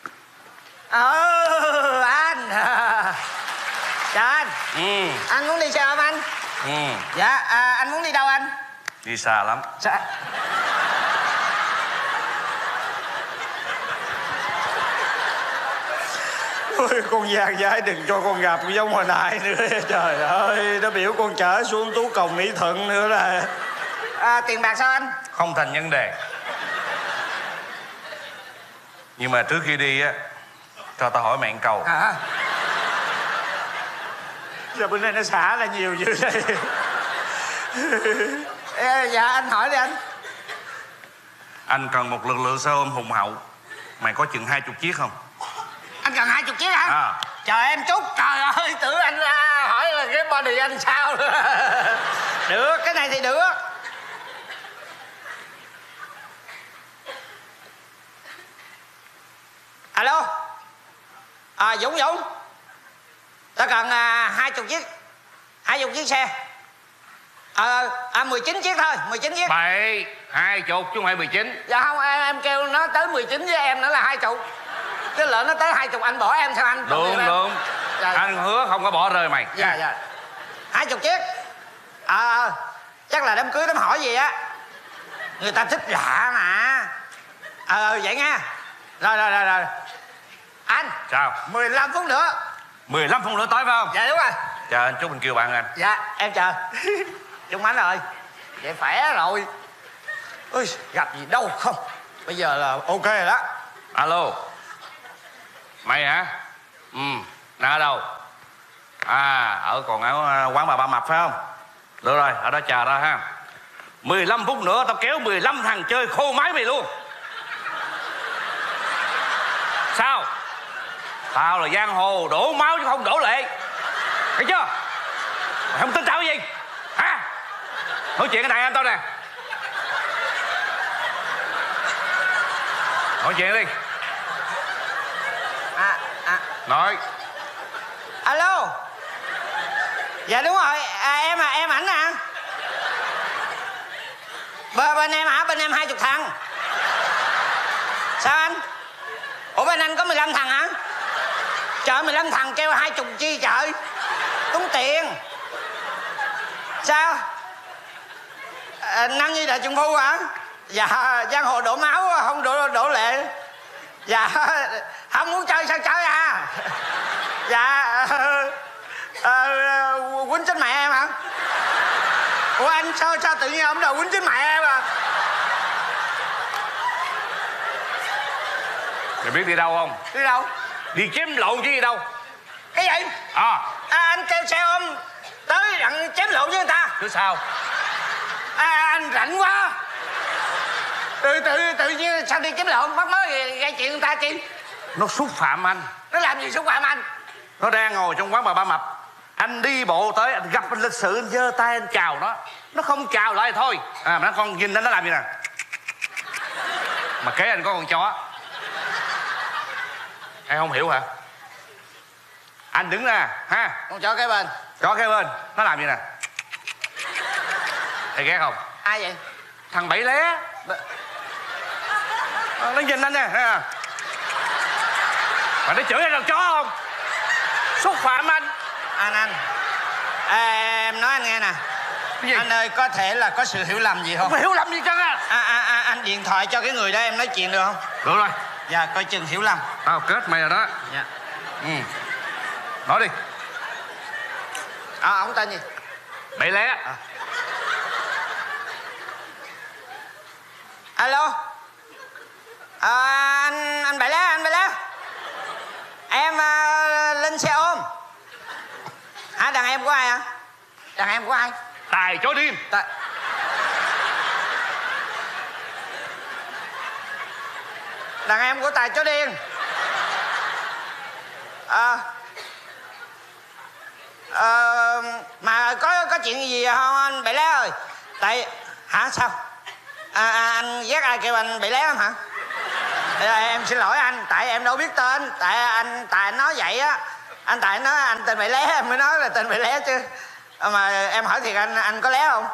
Ừ anh. Chào anh. Ừ. Anh muốn đi xe ôm anh? Ừ. Dạ à, anh muốn đi đâu anh? Đi xa lắm. Dạ. Ôi con Giang gái đừng cho con gặp giống hồi nãy nữa. Trời ơi, nó biểu con chở xuống Tú Cầu Mỹ Thuận nữa là À, tiền bạc sao anh? Không thành vấn đề. Nhưng mà trước khi đi á, cho tao hỏi mẹ một câu. À. Giờ bên đây nó xả là nhiều dữ đây. Ê, dạ anh hỏi đi anh. Anh cần một lực lượng xe ôm hùng hậu. Mày có chừng hai chục chiếc không? Anh cần hai chục chiếc hả? À. Trời em Trúc, trời ơi, tưởng anh à, hỏi là cái body anh sao. Được, cái này thì được. Alo. À Dũng Dũng. Tao cần à, hai chục chiếc. Hai chục chiếc xe. Ờ, à, mười chín chiếc thôi, mười chín chiếc. Bậy, hai chục chứ không phải mười chín. Dạ không, em, em kêu nó tới mười chín với em nữa là hai chục. Chứ lỡ nó tới hai chục anh bỏ em sao anh? Đúng, đúng. Dạ. Anh hứa không có bỏ rơi mày. Dạ, dạ. Hai chục chiếc. Ờ, à, chắc là đám cưới đám hỏi gì á. Người ta thích lạ mà. Ờ, à, vậy nha. Rồi, rồi, rồi, rồi. Anh. Sao? mười lăm phút nữa. mười lăm phút nữa tới phải không? Dạ đúng rồi. Chờ anh chút mình kêu bạn anh. Dạ, em chờ. Trung Ánh rồi. Vậy khỏe rồi. Ui, gặp gì đâu không. Bây giờ là ok rồi đó. Alo. Mày hả? Ừ. Nó ở đâu? À, ở còn ở quán bà Ba Mập phải không? Được rồi, ở đó chờ đó ha. mười lăm phút nữa tao kéo mười lăm thằng chơi khô máy mày luôn. Sao? Tao là giang hồ đổ máu chứ không đổ lệ. Thấy chưa? Mày không tin tao cái gì? Hả? Nói chuyện cái này anh tao nè. Nói chuyện đi. À, à. Nói. Alo. Dạ đúng rồi, à, em à, em ảnh à. Bên, bên em hả? Bên em hai chục thằng. Sao anh? Ủa bên anh có mười lăm thằng hả? Trời, mười lăm thằng kêu hai chục chi trời. Tốn tiền. Sao? À, Nam Nhi Đại Trùng Phu hả? Dạ, giang hồ đổ máu không đổ đổ lệ. Dạ, không muốn chơi sao chơi à? Dạ, à, quýnh chết mẹ em hả? Ủa anh sao sao tự nhiên ông đầu quýnh chết mẹ em à? Mày biết đi đâu không? Đi đâu? Đi chém lộn chứ đi đâu. Cái gì? À. À, anh kêu xe ôm tới đặng chém lộn với người ta. Chứ sao? À, anh rảnh quá. Tự tự tự nhiên sao đi chém lộn, mắc mới gây chuyện người ta chi? Nó xúc phạm anh. Nó làm gì xúc phạm anh? Nó đang ngồi trong quán bà Ba Mập. Anh đi bộ tới, anh gặp anh lịch sự, anh giơ tay anh chào nó. Nó không chào lại thôi. À mà nó con nhìn nó nó làm gì nè. Mà kế anh có con chó. Em không hiểu hả? Anh đứng ra ha. Con chó kế bên. Chó kế bên. Nó làm gì nè. Thầy ghét không? Ai vậy? Thằng Bảy Lé. Nó nhìn anh nè. Mà nó chửi anh là chó không? Xúc phạm anh. Anh anh à, em nói anh nghe nè. Anh ơi, có thể là có sự hiểu lầm gì không? Không phải hiểu lầm gì chăng à? À, à, à, anh điện thoại cho cái người đó em nói chuyện được không? Được rồi. Dạ, coi chừng hiểu lầm. Tao kết mày rồi đó. Dạ. Ừ. Nói đi. À, ông tên gì? Bảy Lé. À. Alo. À, anh anh Bảy Lé, anh Bảy Lé. Em uh, lên xe ôm. Hả, đàn em của ai hả? Đàn em của ai? Tài chó điên. Tài... Đàn em của Tài chó điên. À, à, mà có có chuyện gì không anh Bảy Lé ơi? Tại hả sao? À, à, anh ghét ai kêu anh Bảy Lé lắm hả? À, em xin lỗi anh, tại em đâu biết tên. Tại anh Tài nói vậy á. Anh Tài nói anh tên Bảy Lé, em mới nói là tên Bảy Lé chứ. Mà em hỏi thiệt anh, anh có lé không?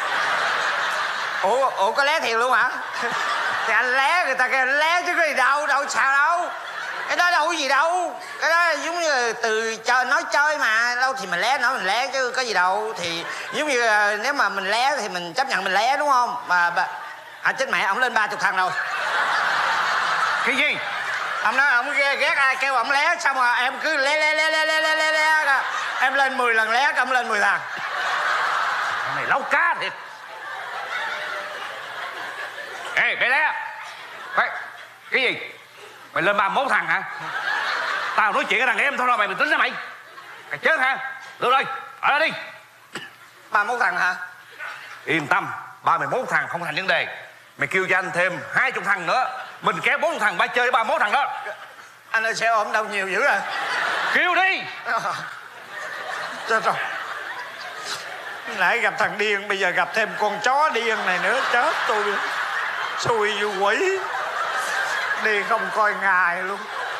Ủa, ủa có lé thiệt luôn hả? Thì anh lé, người ta kêu lé chứ có gì đâu, đâu sao đâu. Cái đó đâu có gì đâu. Cái đó giống như từ chơi, nói chơi mà. Đâu thì mình lé, nói mình lé chứ có gì đâu. Thì giống như nếu mà mình lé thì mình chấp nhận mình lé đúng không? Mà à, chết mẹ, ổng lên ba chục thằng rồi. Cái gì? Ông nói ông ghét, ghét ai kêu ông lé. Xong rồi em cứ lé lé lé lé lé lé lé lé. Em lên mười lần lé, ông lên mười lần. Thằng này lấu cá thiệt. Ê bé lé. Cái, cái gì? Mày lên ba mươi mốt thằng hả? Tao nói chuyện với thằng em thôi đâu mày mày tính ra mày. Mày chết hả? Được rồi, ở đây đi. ba mươi mốt thằng hả? Yên tâm, ba mươi mốt thằng không thành vấn đề. Mày kêu cho anh thêm hai chục thằng nữa. Mình kéo bốn thằng ba chơi ba mươi mốt thằng đó. Anh ơi xe ôm đâu nhiều dữ rồi. Kêu đi. Chết rồi. Nãy gặp thằng điên, bây giờ gặp thêm con chó điên này nữa. Chết tôi. Xui như quỷ. Đi không coi ngày luôn.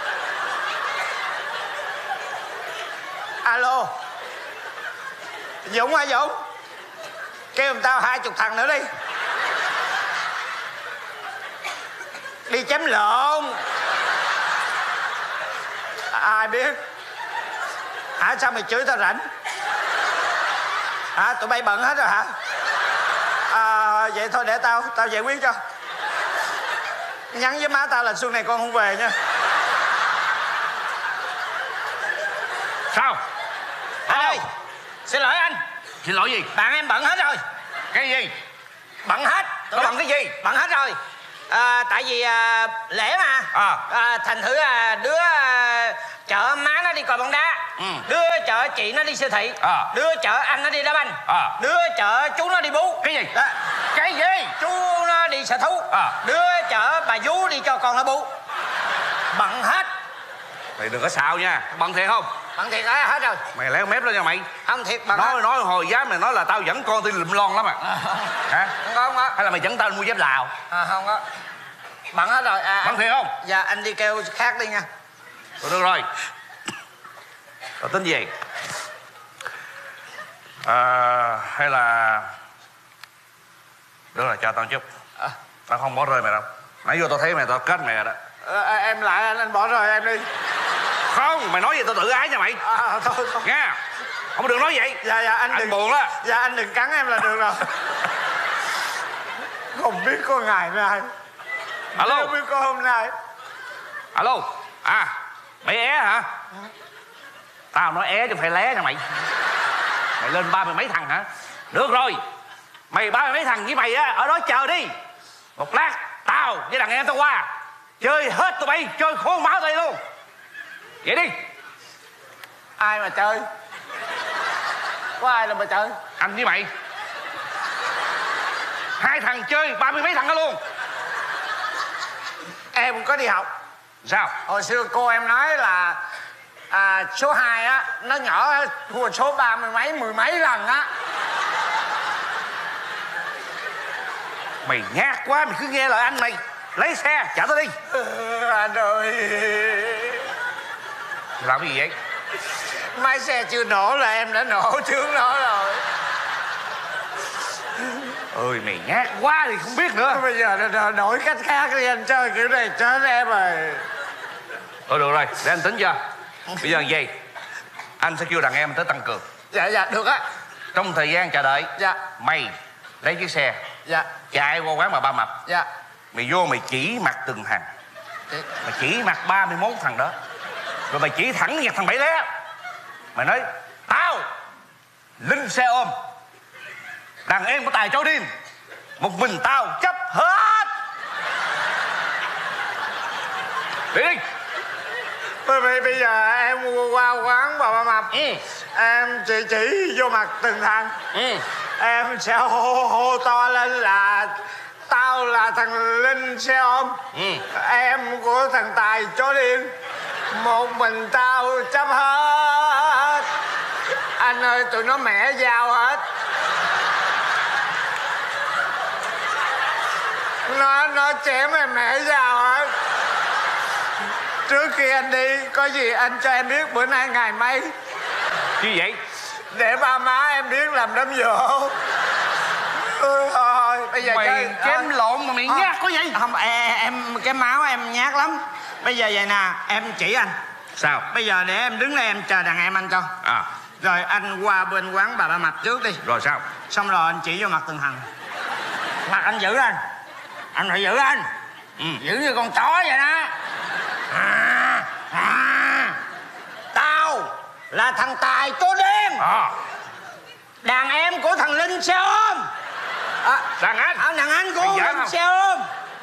Alo Dũng hả Dũng? Kêu giùm tao hai chục thằng nữa đi. Đi chém lộn. Ai biết. Hả sao mày chửi tao rảnh? Hả tụi bay bận hết rồi hả? À, vậy thôi để tao Tao giải quyết cho. Nhắn với má tao là xuân này con không về nha. Sao? Anh ơi, xin lỗi anh. Xin lỗi gì? Bạn em bận hết rồi. Cái gì? Bận hết. Có bận cái gì? Bận hết rồi. À, tại vì à, lễ mà. À. À, thành thử à, đứa à, chở má nó đi coi bóng đá. Ừ. Đứa chở chị nó đi siêu thị. À. Đứa chở anh nó đi đá banh. À. Đứa chở chú nó đi bú. Cái gì? Đó. Cái gì? Chú nó đi sở thú. À. Đứa chở bà vú đi cho con nó bú. Bận hết. Mày đừng có xạo nha. Bận thiệt không? Bận thiệt hết, hết rồi. Mày léo mép lên nha mày. Không thiệt bận Nói hết. nói hồi dám mày nói là tao dẫn con đi lụm lon lắm à. Hả? Không có, không có. Hay là mày dẫn tao đi mua dép Lào? À, không có. Bận hết rồi. À, Bận thiệt không? Dạ anh đi kêu khác đi nha. Rồi được rồi. Tao tính gì? À, hay là được rồi cho tao chút. À. Tao không bỏ rơi mày đâu. Nãy vô tao thấy mày tao kết mày rồi đó. À, em lại anh, anh bỏ rơi em đi. Không, mày nói gì tao tự ái nha mày. À, thôi thôi. Nghe. Không được nói vậy. Dạ dạ anh, Anh đừng buồn đó. Dạ anh đừng cắn em là được rồi. Không biết có ngày nay. Alo. Không biết có hôm nay. Alo. À, mày é hả? Tao nói é chứ phải lé nha mày. Mày lên ba mươi mấy thằng hả? Được rồi. Mày ba mươi mấy thằng với mày á, ở đó chờ đi. Một lát tao với thằng em tao qua chơi hết tụi bay, chơi khôn máu tụi bay luôn. Vậy đi. Ai mà chơi? Có ai là mà chơi? Anh với mày. Hai thằng chơi ba mươi mấy thằng đó luôn. Em có đi học. Sao? Hồi xưa cô em nói là à, số hai á nó nhỏ thua số ba mươi mấy mười mấy lần á. Mày nhát quá, mày cứ nghe lời anh mày. Lấy xe chở tao đi. Ừ, anh ơi. Làm cái gì vậy? Máy xe chưa nổ là em đã nổ trước nó rồi. Ôi mày nhát quá thì không biết nữa. Bây giờ nó đổi cách khác đi anh, chơi kiểu này chết em rồi. Thôi được rồi, để anh tính cho. Bây giờ vậy, anh sẽ kêu đàn em tới tăng cường. Dạ dạ được á. Trong thời gian chờ đợi, Dạ. mày lấy chiếc xe. Dạ. Chạy qua quán bà Ba Mập. Dạ. Mày vô mày chỉ mặt từng thằng. Mày chỉ mặt ba mươi mốt thằng đó. Rồi mày chỉ thẳng vào thằng Bảy Lé. Mày nói tao Linh xe ôm, đàn em có tài cháu điên, một mình tao chấp hết. Đi đi. Bởi vì bây giờ em qua quán bà Ba Mập. Ừ. Em chỉ chỉ vô mặt từng thằng. Ừ. Em sẽ hô, hô to lên là tao là thằng Linh xe ôm. Ừ. Em của thằng Tài chó điên, một mình tao chấp hết. Anh ơi tụi nó mẻ dao hết. Nó nó chém em mẻ dao hết. Trước khi anh đi có gì anh cho em biết bữa nay ngày mấy. Như vậy? Để ba má em biết làm đám giỗ. Ừ, thôi bây giờ mày chơi chém à, lộn mà mày à, nhát quá vậy? Không em, em cái máu em nhát lắm. Bây giờ vậy nè em chỉ anh. Sao? Bây giờ để em đứng đây em chờ đàn em anh cho. À. Rồi anh qua bên quán bà Ba Mập trước đi. Rồi sao? Xong rồi anh chỉ vô mặt từng thằng. Mặt anh giữ anh. Anh phải giữ anh. Ừ. Giữ như con chó vậy đó. À, à, tao là thằng Tài chó đen. À. Đàn em của thằng Linh xe ôm. À, Đàn anh? à, đàn anh của Mày giỡn Linh không? xe ôm.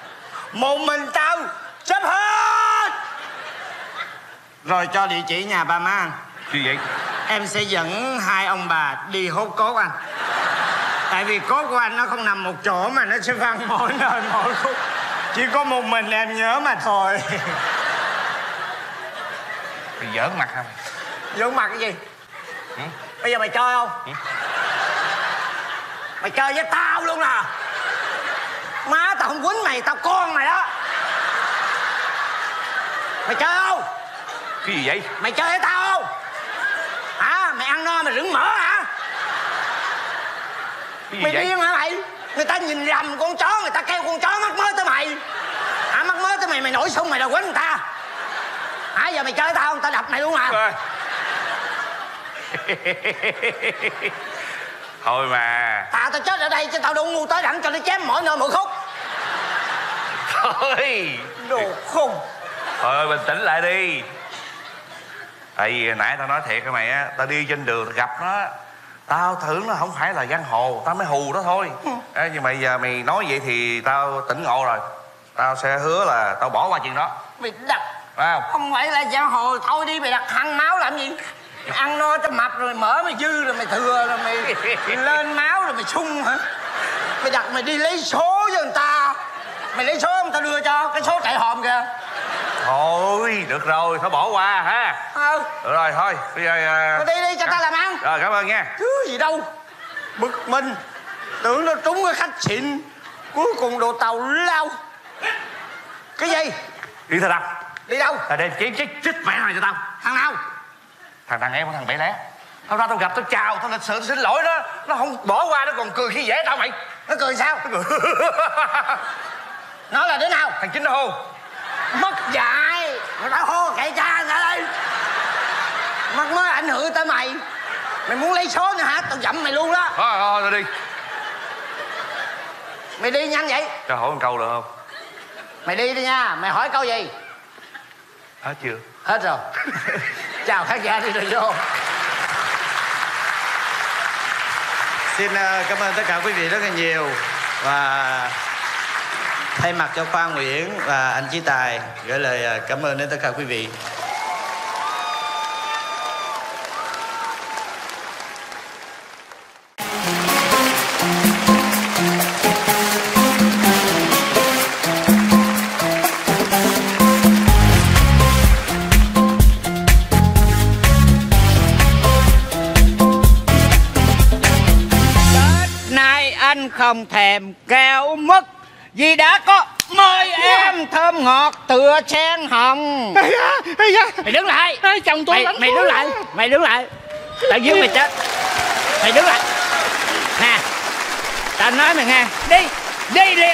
một mình tao sắp hết. Rồi cho địa chỉ nhà ba má anh. Gì vậy? Em sẽ dẫn hai ông bà đi hốt cốt anh. Tại vì cốt của anh nó không nằm một chỗ mà nó sẽ văng mỗi nơi mỗi khúc. Chỉ có một mình em nhớ mà thôi. Mày giỡn mặt hả mày? Giỡn mặt cái gì? Ừ? Bây giờ mày chơi không? Ừ? Mày chơi với tao luôn nè. Má tao không quýnh mày, tao con mày đó. Mày chơi không? Cái gì vậy? Mày chơi với tao không? Hả? Mày ăn no mày rửng mỡ hả? Mày điên hả mày? Người ta nhìn lầm con chó, người ta kêu con chó mắc mớ tới mày. Hả? Mắc mớ tới mày, mày nổi xung mày đâu quýnh người ta. Hả? Giờ mày chơi với tao không? Tao đập mày luôn à. Thôi mà. Tao tao chết ở đây chứ tao đâu ngu tới đẳng cho nó chém mỗi nơi mỗi khúc. Thôi. Đồ khùng. Thôi bình tĩnh lại đi. Tại vì nãy tao nói thiệt với mày á, tao đi trên đường gặp nó, tao tưởng nó không phải là giang hồ, tao mới hù đó thôi. Ừ. À, nhưng mà giờ mày nói vậy thì tao tỉnh ngộ rồi. Tao sẽ hứa là tao bỏ qua chuyện đó. Mày đặt phải không? Không phải là giang hồ, thôi đi mày đặt hăng máu làm gì? Mày ăn no cho mập rồi mỡ mày dư rồi mày thừa rồi mày lên máu rồi mày sung hả? Mày đặt mày đi lấy số với người ta. Mày lấy số người ta đưa cho, cái số chạy hòm kìa. Thôi được rồi, thôi bỏ qua ha. Ừ. Được rồi thôi bây giờ thôi đi đi cho ta làm ăn. Rồi cảm ơn nha. Thứ gì đâu, bực mình. Tưởng nó trúng cái khách xịn, cuối cùng đồ tàu lao. Cái gì? Đi theo tao. Đi đâu? Tao đem chém chết chết mẹ mày cho tao. Thằng nào? Thằng thằng em của thằng Bảy Lé. Tao ra tao gặp tao chào tao lịch sự tao xin lỗi đó, nó không bỏ qua, nó còn cười khi dễ tao mày. Nó cười sao? Nó cười. Nó là đứa nào? Thằng Chính nó hô. Mất dạy. Người ta hô kệ cha ra đây. Mắc mới ảnh hưởng tới mày. Mày muốn lấy số nữa hả? Tao dậm mày luôn đó. Thôi thôi tao đi. Mày đi nhanh vậy? Cho hỏi một câu được không? Mày đi đi nha. Mày hỏi câu gì? Hết chưa? Hết rồi. Chào khán giả đi rồi vô. Xin cảm ơn tất cả quý vị rất là nhiều. Và thay mặt cho Khoa Nguyễn và anh Chí Tài gửi lời cảm ơn đến tất cả quý vị. Anh không thèm keo mất vì đã có môi em thơm ngọt tựa sen hồng. Mày đứng lại. Chồng tôi mày, mày đứng lại. Mày đứng lại. Tao giết mày chết. Mày đứng lại. Nè, tao nói mày nghe. Đi, đi liền.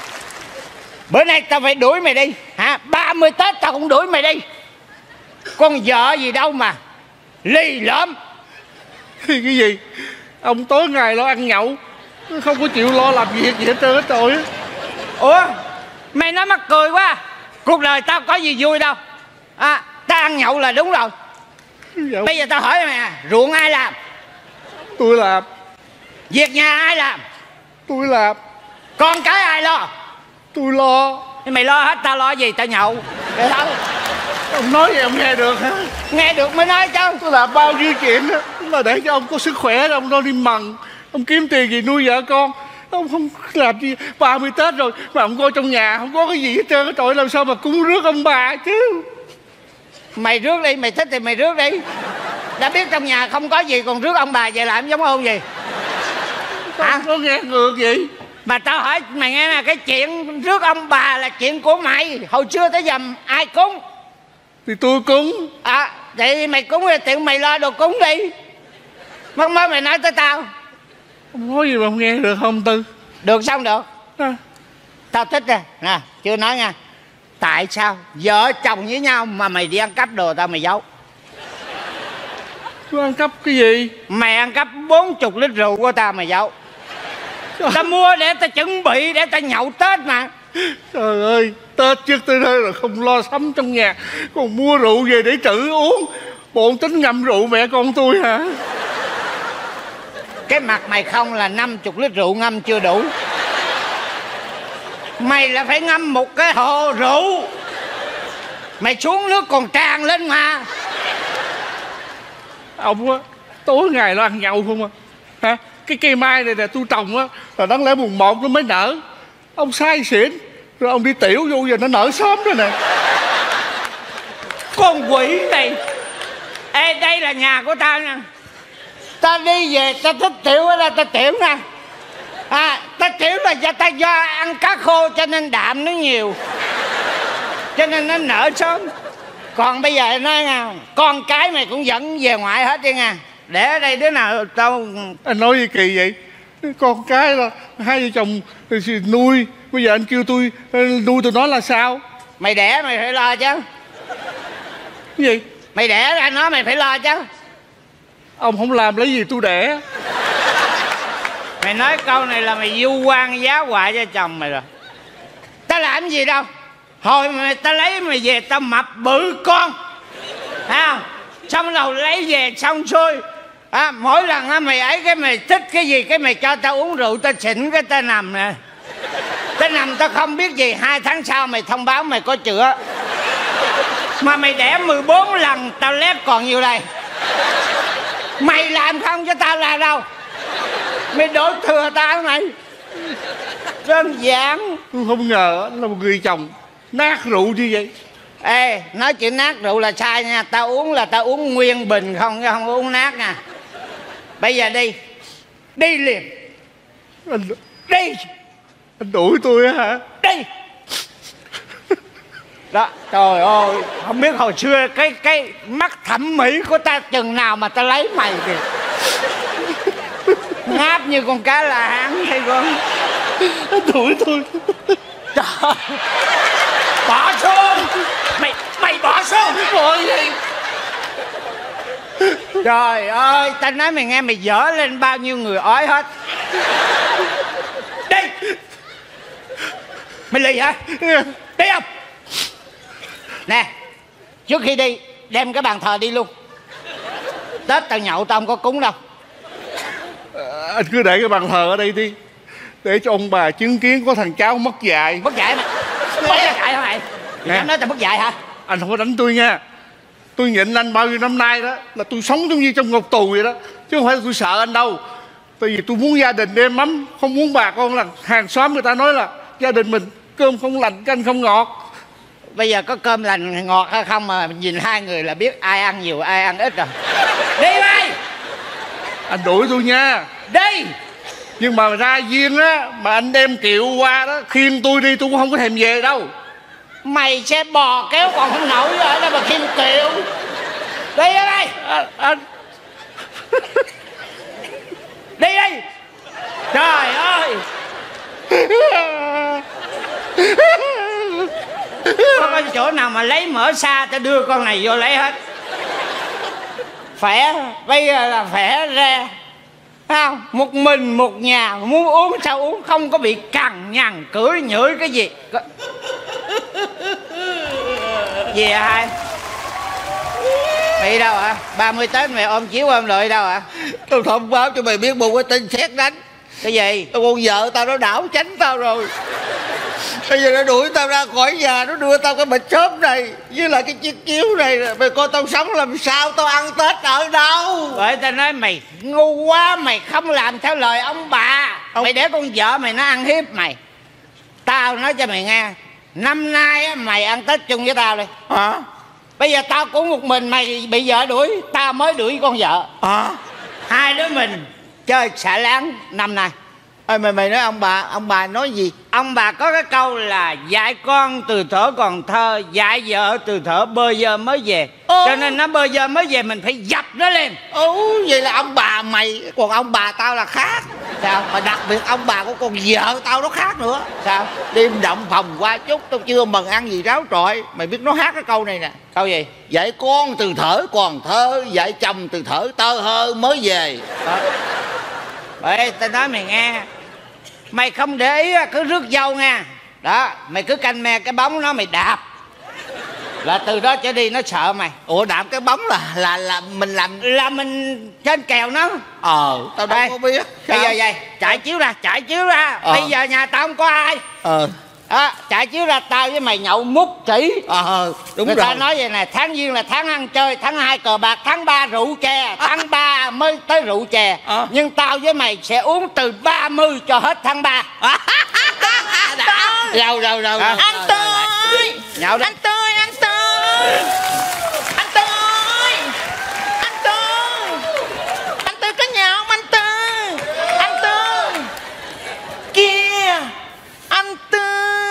Bữa nay tao phải đuổi mày đi. Hả? ba mươi Tết tao cũng đuổi mày đi. Con vợ gì đâu mà lì lợm. Cái gì? Ông tối ngày lo ăn nhậu, không có chịu lo làm việc gì hết trơn hết trọi á. Ủa mày nói mắc cười quá. Cuộc đời tao có gì vui đâu. À, tao ăn nhậu là đúng rồi. Dạ. Bây giờ tao hỏi mày à, ruộng ai làm? Tôi làm. Việc nhà ai làm? Tôi làm. Con cái ai lo? Tôi lo. Mày lo hết, tao lo gì? Tao nhậu. Để đâu? Ông nói vậy ông nghe được hả? Nghe được mới nói chứ. Tôi làm bao nhiêu chuyện đó là để cho ông có sức khỏe, ông lo đi mần, ông kiếm tiền gì nuôi vợ con. Ông không làm gì. ba mươi Tết rồi mà ông coi trong nhà không có cái gì hết trơn. Trời, làm sao mà cúng rước ông bà chứ. Mày rước đi, mày thích thì mày rước đi. Đã biết trong nhà không có gì còn rước ông bà về làm giống không gì? Hả? Có nghe ngược vậy? Mà tao hỏi mày nghe nè, cái chuyện rước ông bà là chuyện của mày. Hồi xưa tới giờ ai cúng? Thì tôi cúng. À, vậy mày cúng thì tiện mày lo đồ cúng đi. Mất mới mày nói tới tao. Không nói gì mà không nghe được không Tư? Được xong được à. Tao thích nè, nè, chưa nói nha. Tại sao vợ chồng với nhau mà mày đi ăn cắp đồ tao mày giấu? Tôi ăn cắp cái gì? Mày ăn cắp bốn chục lít rượu của tao mày giấu. Tao mua để tao chuẩn bị để tao nhậu Tết mà. Trời ơi, Tết trước tới đây là không lo sắm trong nhà, còn mua rượu về để trữ uống. Bộ tính ngâm rượu mẹ con tôi hả? Cái mặt mày không là năm chục lít rượu ngâm chưa đủ. Mày là phải ngâm một cái hồ rượu. Mày xuống nước còn tràn lên mà. Ông á, tối ngày nó ăn nhậu không à? Hả? Cái cây mai này nè tôi trồng á là đáng lẽ mùng một nó mới nở. Ông sai xỉn rồi ông đi tiểu vô giờ nó nở sớm rồi nè. Con quỷ này. Ê, đây là nhà của tao nha. Tao đi về tao thích tiểu ở đây tao tiểu nè. À, tao tiểu là do tao do ăn cá khô cho nên đạm nó nhiều, cho nên nó nở sớm. Còn bây giờ nói nha, con cái mày cũng dẫn về ngoại hết đi nha. Để ở đây đứa nào tao... Anh nói gì kỳ vậy? Con cái là hai vợ chồng nuôi. Bây giờ anh kêu tôi nuôi tụi nó là sao? Mày đẻ mày phải lo chứ. Cái gì? Mày đẻ ra nó mày phải lo chứ. Ông không làm lấy gì tôi đẻ. Mày nói câu này là mày vu oan giá họa cho chồng mày rồi. Tao làm gì đâu. Hồi mà tao lấy mày về tao mập bự con, thấy không? Xong đầu lấy về xong xuôi à, mỗi lần á mày ấy cái mày thích cái gì cái mày cho tao uống rượu tao xỉn cái tao nằm nè. Tao nằm tao không biết gì. Hai tháng sau mày thông báo mày có chữa. Mà mày đẻ mười bốn lần tao lép còn nhiêu đây. Mày làm không cho tao là đâu. Mày đổ thừa tao mày. Đơn giản. Tôi không ngờ là một người chồng nát rượu như vậy. Ê, nói chuyện nát rượu là sai nha. Tao uống là tao uống nguyên bình không, chứ không có uống nát nha. Bây giờ đi. Đi liền. Anh, đi. Anh đuổi tôi á hả? Đi. Đó, trời ơi. Không biết hồi xưa cái cái mắt thẩm mỹ của ta chừng nào mà ta lấy mày kìa. Ngáp như con cá là hán thấy con. Anh đuổi tôi. Trời. Bỏ xuống. Mày mày bỏ xuống. Bỏ gì? Trời ơi, tao nói mày nghe, mày dở lên bao nhiêu người ói hết. Đi. Mày lì hả? Đi không? Nè, trước khi đi đem cái bàn thờ đi luôn. Tết tao nhậu tao không có cúng đâu. À, anh cứ để cái bàn thờ ở đây đi, để cho ông bà chứng kiến có thằng cháu mất dạy. Mất dạy mà. Mất dạy hả mày? Mày dám nói tao mất dạy hả? Anh không có đánh tôi nha. Tôi nhịn anh bao nhiêu năm nay đó là tôi sống giống như trong ngục tù vậy đó, chứ không phải là tôi sợ anh đâu. Tại vì tôi muốn gia đình êm ấm, không muốn bà con là hàng xóm người ta nói là gia đình mình cơm không lành canh không ngọt. Bây giờ có cơm lành ngọt hay không mà nhìn hai người là biết ai ăn nhiều ai ăn ít rồi. Đi mày. Anh đuổi tôi nha. Đi. Nhưng mà ra duyên á, mà anh đem Kiều qua đó khiêng tôi đi tôi cũng không có thèm về đâu. Mày sẽ bò kéo còn không nổi ở đây mà khiêng Kiều. Đi ở đây. À, anh. Đi đi. Trời ơi. Có cái chỗ nào mà lấy mỡ xa tao đưa con này vô lấy hết. Khỏe. Bây giờ là khỏe ra. Không? Một mình một nhà. Muốn uống sao uống. Không có bị cằn nhằn cưỡi nhửi cái gì. Gì hả hai? Mày đi đâu hả? ba mươi Tết mày ôm chiếu ôm lợi đâu hả? Tao thông báo cho mày biết một cái tin xét đánh. Cái gì? Tao con vợ tao nó đảo tránh tao rồi. Bây giờ nó đuổi tao ra khỏi nhà. Nó đưa tao cái bịch xốp này với lại cái chiếc chiếu này. Mày coi tao sống làm sao, tao ăn Tết ở đâu? Bởi tao nói mày ngu quá. Mày không làm theo lời ông bà. Ông... Mày để con vợ mày nó ăn hiếp mày. Tao nói cho mày nghe, năm nay á, mày ăn Tết chung với tao đi. Hả? Bây giờ tao cũng một mình, mày bị vợ đuổi, tao mới đuổi con vợ. Hả? Hai đứa mình chơi xả láng năm nay. Ê, mày mày nói ông bà, ông bà nói gì? Ông bà có cái câu là dạy con từ thuở còn thơ, dạy vợ từ thuở bơ vơ mới về. Ô. Cho nên nó bơ vơ mới về mình phải dập nó lên. Ừ, vậy là ông bà mày, còn ông bà tao là khác. Sao? Mà đặc biệt ông bà của con vợ tao nó khác nữa. Sao? Đêm động phòng qua chút tao chưa mừng ăn gì ráo trọi. Mày biết nó hát cái câu này nè. Câu gì? Dạy con từ thở còn thơ, dạy chồng từ thở tơ hơ mới về. Đó. Bởi tao nói mày nghe, mày không để ý cứ rước dâu nha. Đó, mày cứ canh me cái bóng nó mày đạp, là từ đó trở đi nó sợ mày. Ủa đạp cái bóng là là là mình làm là mình trên kèo nó. Ờ tao đâu đây, có biết. Bây giờ vậy trải chiếu ra, trải chiếu ra. Ờ. Bây giờ nhà tao không có ai. Ờ À, chạy chiếu ra tao với mày nhậu mút chỉ. Ờ đúng Người rồi. ta nói vậy nè, tháng giêng là tháng ăn chơi, tháng hai cờ bạc, tháng ba rượu chè, tháng ba mới tới rượu chè. À. Nhưng tao với mày sẽ uống từ ba mươi cho hết tháng ba. Rồi rồi rồi. À. Anh Tư ơi, nhậu đi. anh Tư, anh Tư, anh Tư ơi, anh Tư, anh Tư có nhà không anh Tư? Anh Tư kia, anh Tư,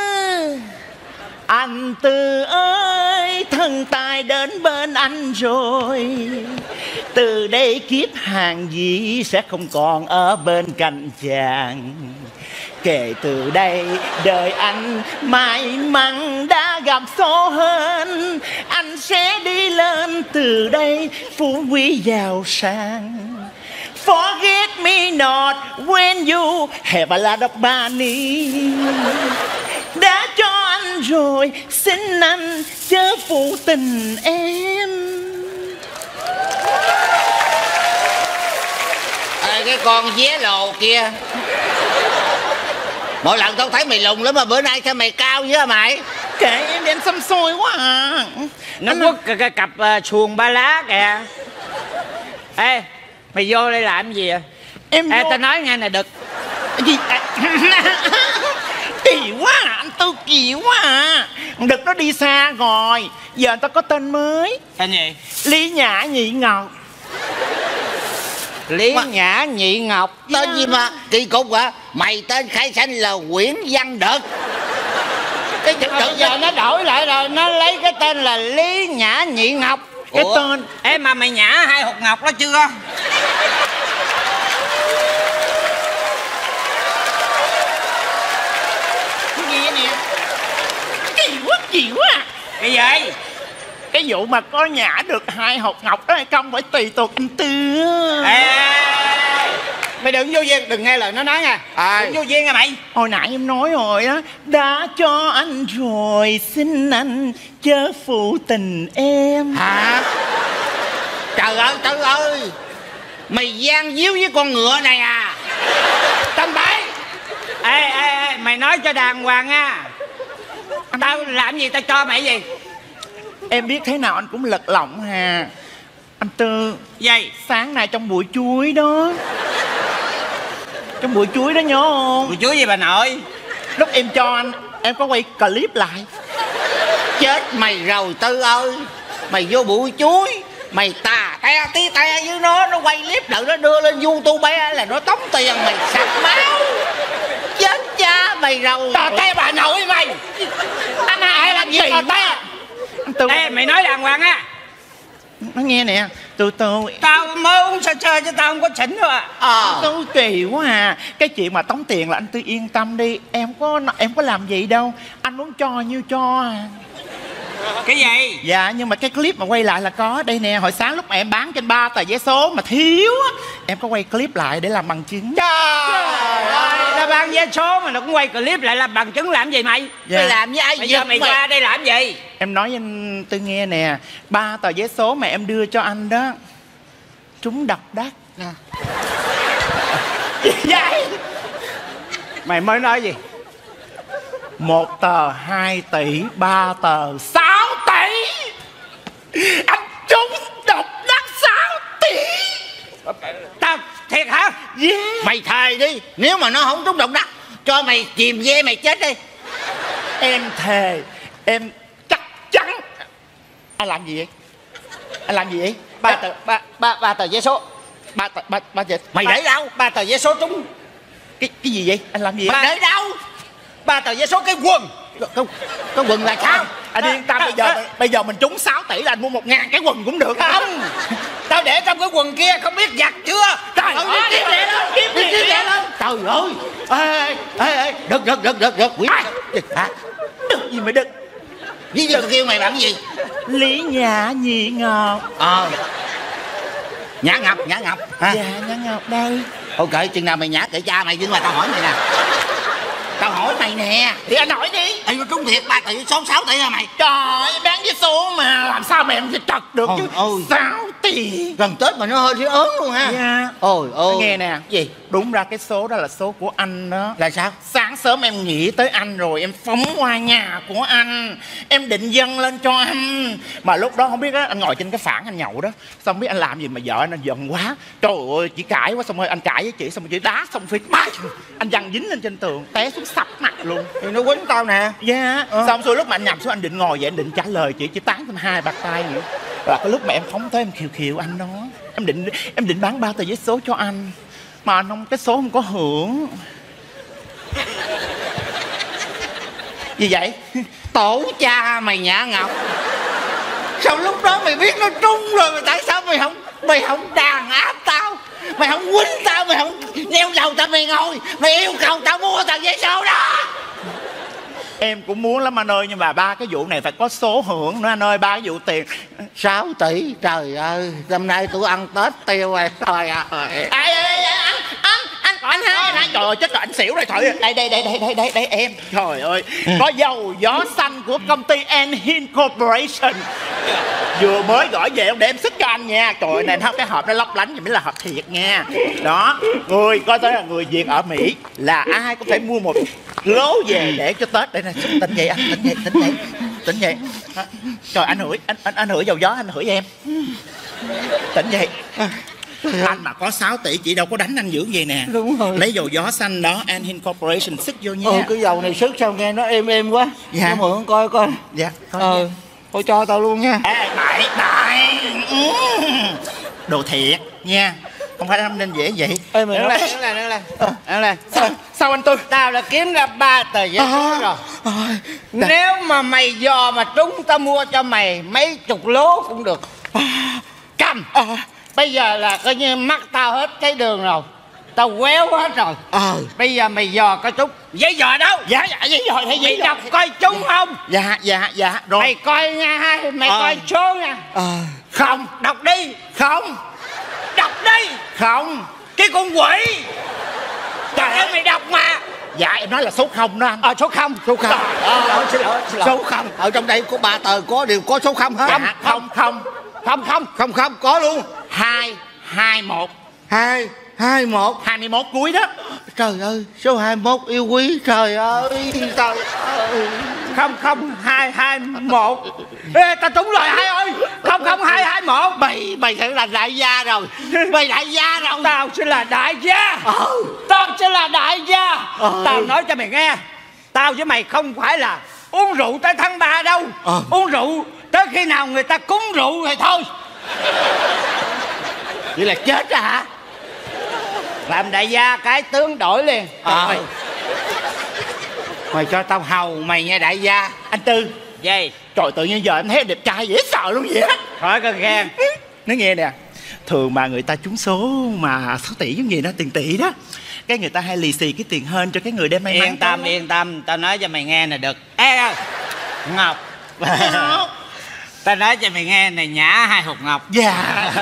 anh Tư ơi, thần tài đến bên anh rồi. Từ đây kiếp hàng gì sẽ không còn ở bên cạnh chàng. Kể từ đây đời anh may mắn đã gặp số hên. Anh sẽ đi lên từ đây phú quý giàu sang. Forget me not when you have a lot of money. Đã cho anh rồi xin anh chớ phụ tình em. À, cái con vé lồ kia, mỗi lần tao thấy mày lùn lắm mà bữa nay sao mày cao dữ hả mày? Kệ em đen xăm xôi quá à. Nó quất cái, cái cặp uh, xuồng ba lá kìa. Ê, mày vô đây làm gì vậy? Em Ê, vô... tao nói nghe nè đực. Gì? À... Kỳ quá à, anh Tư kỳ quá à. Đực nó đi xa rồi. Giờ tao có tên mới. Tên gì? Lý Nhã Nhị Ngọc. Lý mà... Nhã Nhị Ngọc. Tên gì mà kỳ cục hả? Mày tên khai sinh là Nguyễn Văn Đực. Cái chữ Đực giờ nó đổi lại rồi, nó lấy cái tên là Lý Nhã Nhị Ngọc. Cái Ủa? tên Ê mà mày nhả hai hột ngọc đó chưa? Cái gì vậy nè? Kỳ quá, kỳ quá à. Cái gì? Cái vụ mà có nhả được hai hột ngọc đó hay không phải tùy thuộc anh Tư. Ê, mày đừng vô duyên, đừng nghe lời nó nói nha. À. Đừng vô duyên nha mày. Hồi nãy em nói rồi á, đã cho anh rồi xin anh chớ phụ tình em. Hả? Trời ơi, trời ơi, mày gian díu với con ngựa này à? Tầm bậy. Ê, ê, ê, mày nói cho đàng hoàng nha. Tao làm gì tao cho mày gì? Em biết thế nào anh cũng lật lọng hà. Anh Tư. Gì? Sáng nay trong buổi chuối đó. Trong buổi chuối đó nhớ không? Buổi chuối gì bà nội? Lúc em cho anh, em có quay clip lại. Chết mày rồi Tư ơi. Mày vô buổi chuối, mày tà te tí te với nó, nó quay clip đợi nó đưa lên YouTube là nó tống tiền mày sạch máu. Chết cha mày rồi. Tà te bà nội mày. Anh ai làm gì tà te? Tư... Ê, mày nói đàng hoàng á. Nó nghe nè, từ từ. Tao mới uống sơ sơ chứ tao không có xỉn đâu à. Ờ. Tư kỳ quá à. Cái chuyện mà tống tiền là anh Tư yên tâm đi. Em có em có làm gì đâu. Anh muốn cho nhiêu cho à. Cái gì? Dạ nhưng mà cái clip mà quay lại là có. Đây nè, hồi sáng lúc mà em bán trên ba tờ vé số mà thiếu á, em có quay clip lại để làm bằng chứng. Trời ơi, nó bán vé số mà nó cũng quay clip lại làm bằng chứng làm gì mày? Dạ. Mày làm với ai? Bây giờ mày, mày qua đây làm gì? Em nói với anh Tư nghe nè, ba tờ vé số mà em đưa cho anh đó trúng độc đắc nè. Vậy? Mày mới nói gì? Một tờ hai tỷ, ba tờ sáu tỷ. Anh trúng độc đắc sáu tỷ. Tao thiệt hả? Yeah. Mày thề đi, nếu mà nó không trúng độc đắc cho mày chìm dê mày chết đi. Em thề, em chắc chắn. Anh làm gì vậy? Anh làm gì vậy? Ba tờ ba ba ba tờ vé số. Ba tờ ba ba tờ. Mày để đâu? Ba tờ vé số trúng. Cái cái gì vậy? Anh làm gì vậy? Mày để đâu? Ba tờ vé số cái quần. Cái, cái quần là sao? Anh yên tâm, bây giờ bây giờ mình trúng sáu tỷ là anh mua một ngàn cái quần cũng được. Không. Tao để trong cái quần kia không biết giặt chưa? Trời ơi, kiếm lẹ lên, kiếm lẹ lên. Trời ơi. Ê ê ê, đực đực đực đực đực. Hả? Đực gì mà đực? Với tao kêu mày bằng gì? Lý Nhã Nhị Ngọc. Ờ. Nhã Ngọc, Nhã Ngọc. Dạ, Nhã Ngọc đây. Ok, chừng nào mày nhả kệ cha mày chứ mà tao hỏi mày nè. Tao hỏi mày nè. Thì anh hỏi đi. Ê, trúng thiệt ba tỷ, số sáu tỷ hả mày? Trời ơi, em bán vé số mà làm sao mà em sẽ trật được Ôi, chứ. ôi. Sáu tiền. Gần Tết mà nó hơi thấy ớn luôn ha. Dạ. Ôi ôi. Nghe nè. Gì? Đúng ra cái số đó là số của anh đó. Là sao? Sáng sớm em nghĩ tới anh rồi em phóng qua nhà của anh, em định dâng lên cho anh. Mà lúc đó không biết á, anh ngồi trên cái phản anh nhậu đó. Xong biết anh làm gì mà vợ anh giận quá. Trời ơi, chị cãi quá. Xong rồi anh cãi với chị, xong rồi chị đá xong phía mai anh văng dính lên trên tường, té xuống sập mặt luôn. Thì nó quýnh tao nè. Dạ yeah. ờ. Xong rồi lúc mà anh nằm xuống anh định ngồi vậy, anh định trả lời chị, chị tán thêm hai bạc tay nữa. Là cái lúc mà em phóng tới em khiều khiều anh đó. Em định em định bán ba tờ giấy số cho anh, mà anh không, cái số không có hưởng. Gì vậy? Tổ cha mày Nhã Ngọc. Sao lúc đó mày biết nó trúng rồi mà tại sao mày không mày không đàn áp tao, mày không quýnh tao, mày không leo đầu tao mày ngồi, mày yêu cầu tao mua tờ giấy số đó. Em cũng muốn lắm anh ơi, nhưng mà ba cái vụ này phải có số hưởng nữa anh ơi. Ba cái vụ tiền Sáu tỷ, trời ơi, năm nay tôi ăn Tết tiêu rồi. Trời ơi. Ê, ê, ê, anh, anh, anh, anh hai, anh, trời ơi, chết rồi, anh xỉu rồi, trời ơi. Đây, đây, đây, đây, đây, đây, đây, em. Trời ơi, có dầu gió xanh của công ty Anhin Corporation. Vừa mới gửi về để em sức cho anh nha. Trời ơi, này cái hộp nó lấp lánh thì mới là hộp thiệt nha. Đó, người coi tới là người Việt ở Mỹ là ai cũng phải mua một lố về để cho Tết. Đây nè, tỉnh dậy anh, tỉnh dậy, tỉnh dậy, tỉnh dậy. Trời, anh hửi, anh anh anh hửi dầu gió, anh hửi em. Tỉnh dậy. Anh mà có sáu tỷ chị đâu có đánh anh dữ vậy nè. Đúng rồi. Lấy dầu gió xanh đó, Anhin Corporation sức vô nha. Ừ, cái dầu này sức sao nghe nó êm êm quá. Dạ. Cho mượn coi coi. Dạ. Ờ, thôi cho tao luôn nha. Ê, đại, đại. Đồ thiệt nha. Không phải năm nên dễ vậy. Ê mày Đứng nói. lên, đứng lên, đứng lên. Đứng lên. Sao, sao anh Tư? Tao đã kiếm ra ba tờ giấy số rồi. Nếu mà mày dò mà trúng, tao mua cho mày mấy chục lố cũng được. Cầm. Bây giờ là coi như mắc tao hết cái đường rồi, tao quéo hết rồi. Ờ. Bây giờ mày dò coi trúng. Giấy dò đâu? Dạ, dạ, giấy dò, thấy giấy Mày dò. đọc coi trúng không? Dạ, dạ, dạ, rồi. Mày coi nha, hai mày Ờ. coi số nha. Ờ. Không, đọc đi. Không, Đọc đi. không. Cái con quỷ. Trời ơi, mày đọc mà. Dạ, em nói là số không đó anh. Ờ, số không. Số không. Ờ, xin lỗi, xin lỗi. Số không. Ở trong đây có ba tờ có đều có số không hết. Dạ, không, không. Không, không. Không không có luôn. Hai, hai, một. Hai, hai một. Hai mươi mốt cuối đó. Trời ơi, số hai mốt yêu quý. Trời ơi, trời ơi. Không, không, hai, hai, một. Ê, tao trúng rồi hai ơi. Không, không, hai, hai, một. Mày, mày sẽ là đại gia rồi. Mày đại gia rồi. Tao sẽ là đại gia. Ừ. Tao sẽ là đại gia. Ừ. Tao nói cho mày nghe, tao với mày không phải là uống rượu tới tháng ba đâu. Ừ. Uống rượu tới khi nào người ta cúng rượu thì thôi. Vậy là chết rồi hả? Làm đại gia cái tướng đổi liền. Ờ. Mày, Mày cho tao hầu mày nghe đại gia. Anh Tư. gì? Trời, tự nhiên giờ em thấy em đẹp trai dễ sợ luôn vậy á. Khỏi cần ghen. Nói nghe nè, thường mà người ta trúng số mà số tỷ giống gì đó, tiền tỷ đó, cái người ta hay lì xì cái tiền hên cho cái người đem may mắn. Yên tâm, yên tâm, tao nói cho mày nghe nè được. Ê ơi, Ngọc. Tao nói cho mày nghe này, Nhã hai hột ngọc. Dạ.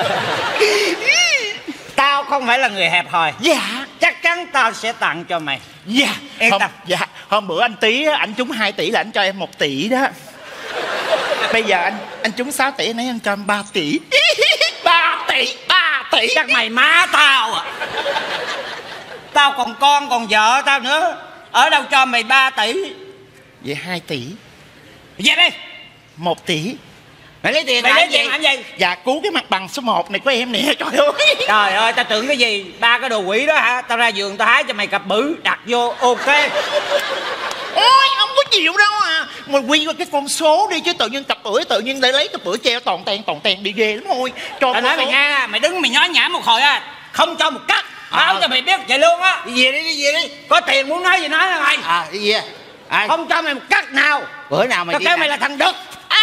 Tao không phải là người hẹp hòi. Dạ. Chắc chắn tao sẽ tặng cho mày. Dạ. Yên Hôm, tâm. dạ. Hôm bữa anh Tí á, anh trúng hai tỷ là anh cho em một tỷ đó. Bây giờ anh anh trúng sáu tỷ, anh ấy anh cho em ba tỷ. Ba tỷ, ba tỷ. Chắc mày má tao à. Tao còn con còn vợ tao nữa, ở đâu cho mày ba tỷ. Vậy hai tỷ. Về đi. Một tỷ. Mày lấy tiền, mày lấy tiền làm gì? Dạ, cứu cái mặt bằng số một này của em nè. Trời ơi. Trời ơi, tao tưởng cái gì? Ba cái đồ quỷ đó hả? Tao ra giường tao hái cho mày cặp bự, đặt vô ok. Ôi, không có chịu đâu à. Mà quy qua cái con số đi chứ, tự nhiên cặp bưởi tự nhiên để lấy cặp bưởi treo toàn tèn toàn tèn đi ghê lắm thôi. Cho Tao nói mày nghe, mày đứng mày nhó nhã một hồi á, không cho một cắt. Báo cho mày biết vậy luôn á. Đi về đi, đi về đi. Có tiền muốn nói gì nói là mày. À, đi về. À, Không cho mày một cắt nào. bữa nào mày Tao đi kêu làm- mày là thằng Đức.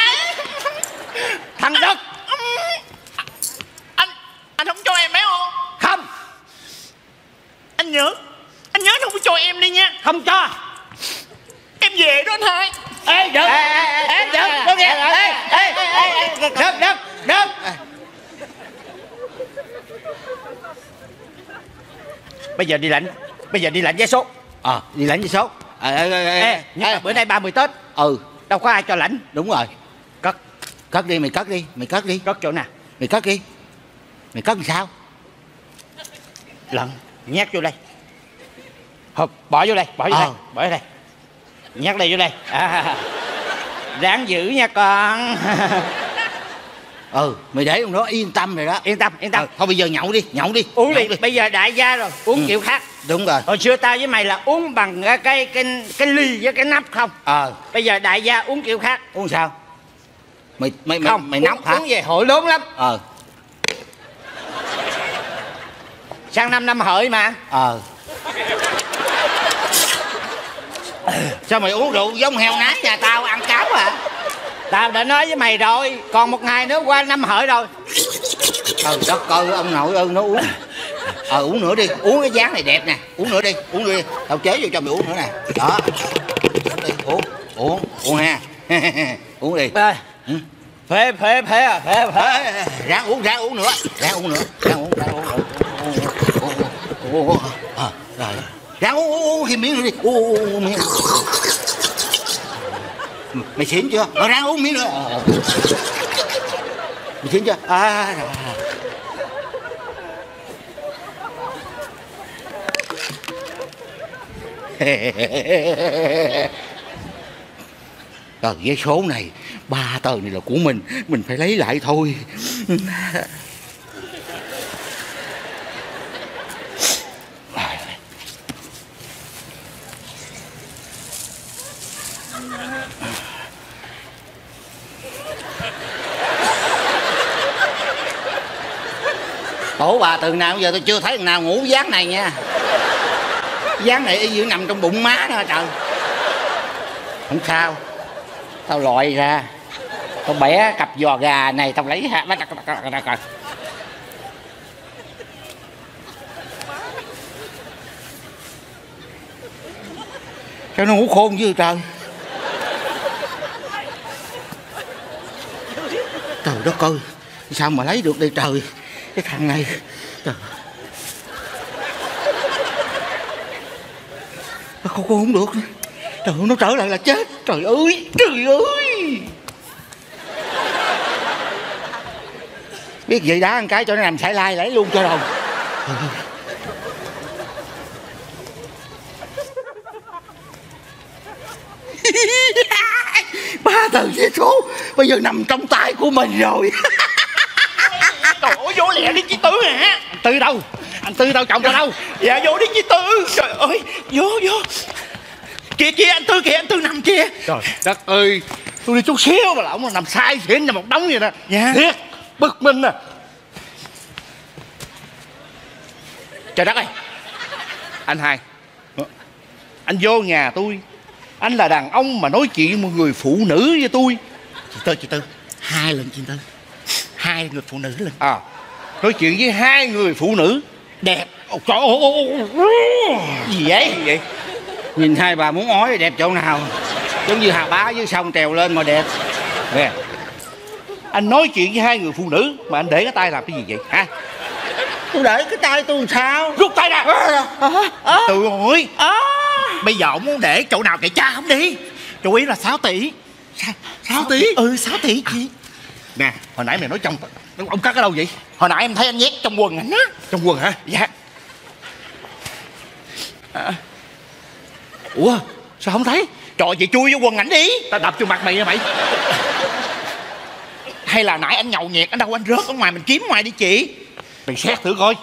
Thằng Đức. Anh anh không cho em phải không? Không. Anh nhớ. Anh nhớ không có cho em đi nha. Không cho. Em về đó anh hai. Ê Đức. Ê Đức. Đức nghe. Ê ê ê Đức Đức Đức. Bây giờ đi lãnh. Bây giờ đi lãnh vé số. Ờ, đi lãnh giấy số. Ê, ê, ê, ê, Ê, nhớ là bữa nay ba mươi Tết. Ừ, Đâu có ai cho lãnh. đúng rồi. Cất. Cất đi, mày cất đi, mày cất đi. Cất chỗ nào? Mày cất đi. Mày cất làm sao? Lần nhét vô đây. Hộp, bỏ vô đây, bỏ vô ờ. đây, bỏ vô đây. Nhét đây vô đây. À, ráng giữ nha con. Ừ, mày để trong đó yên tâm rồi đó. Yên tâm, yên tâm. Ừ, thôi bây giờ nhậu đi, nhậu đi. Uống nhậu đi. đi. Bây giờ đại gia rồi, uống ừ. kiểu khác. Đúng rồi. Hồi xưa tao với mày là uống bằng cái cái cái, cái ly với cái nắp không. Ờ. Bây giờ đại gia uống kiểu khác. Uống sao? Mày mày mày, không, mày uống, nắp hả? Uống về hội lớn lắm. Ờ. Sang năm năm hợi mà. Ờ. Sao mày uống rượu giống heo nái nhà tao ăn cáo à? Tao đã nói với mày rồi, còn một ngày nữa qua năm hợi rồi. Ờ đất coi ông nội ơi nó uống. Ờ uống nữa đi, uống cái dáng này đẹp nè, uống nữa đi, uống nữa đi. Tao chế vô cho mày uống nữa nè. Đó. Uống đi, uống, uống, uống ha. Uống đi. Ê, ừ. Phê phê phê à, phê phê. Ráng uống, ráng uống nữa, ráng uống nữa, ráng uống, ráng uống nữa. Uống, uống, uống. Ờ, rồi. Ráng uống, uống, uống thêm miếng nữa đi. Uống, uống, uống miếng. Mày xỉn chưa? Ờ, ráng uống miếng nữa. Ờ. Mày xỉn chưa? À, rồi. Tờ giấy số này, ba tờ này là của mình, mình phải lấy lại thôi. Tổ bà từ nào giờ tôi chưa thấy thằng nào ngủ dáng này nha. Dáng này y như nằm trong bụng má đó trời. Không sao, tao loại ra, tao bẻ cặp giò gà này tao lấy ha. Sao nó ngủ khôn dữ trời. Trời đất ơi, sao mà lấy được đây trời. Cái thằng này trời. Nó không không được nữa. Trời ơi, nó trở lại là chết. Trời ơi, trời ơi. Biết vậy đá một cái cho nó nằm sải lai lấy luôn cho rồi. Ba tờ giấy số bây giờ nằm trong tay của mình rồi. Trời ơi, vô lẹ đi chị Tư hả? Anh Tư đâu? Anh Tư đâu, chồng tao đâu? Dạ vô đi chị Tư. Trời ơi, vô vô. Kìa kìa, anh Tư kìa, anh Tư nằm kia. Trời đất ơi, tôi đi chút xíu mà là ông nằm sai xỉn nằm một đống vậy nè. Dạ. Thiệt, bực mình nè. Trời đất ơi. Anh Hai, anh vô nhà tôi, anh là đàn ông mà nói chuyện một người phụ nữ với tôi. Chị Tư, chị Tư, hai lần chị Tư, hai người phụ nữ lần. À, nói chuyện với hai người phụ nữ Đẹp. Ồ, trời ơi. Gì vậy? Gì vậy? Nhìn hai bà muốn ói đẹp chỗ nào? Giống như Hà Bá dưới sông trèo lên mà đẹp. Nè, anh nói chuyện với hai người phụ nữ mà anh để cái tay làm cái gì vậy hả? Tôi để cái tay tôi làm sao? Rút tay ra. À, à, à, Tự ơi à. Bây giờ ông muốn để chỗ nào kệ cha không đi. Chú ý là sáu tỷ. Sáu tỷ? Ừ, sáu tỷ chị. Nè, hồi nãy mày nói trong ông cắt ở đâu vậy? Hồi nãy em thấy anh nhét trong quần ảnh á. Trong quần hả? Dạ. À. Ủa, sao không thấy? Trời, chị chui vô quần ảnh đi. Tao đập vô mặt mày nha mày. Hay là nãy anh nhậu nhẹt, anh đâu anh rớt ở ngoài, mình kiếm ngoài đi chị. Mày xét thử coi.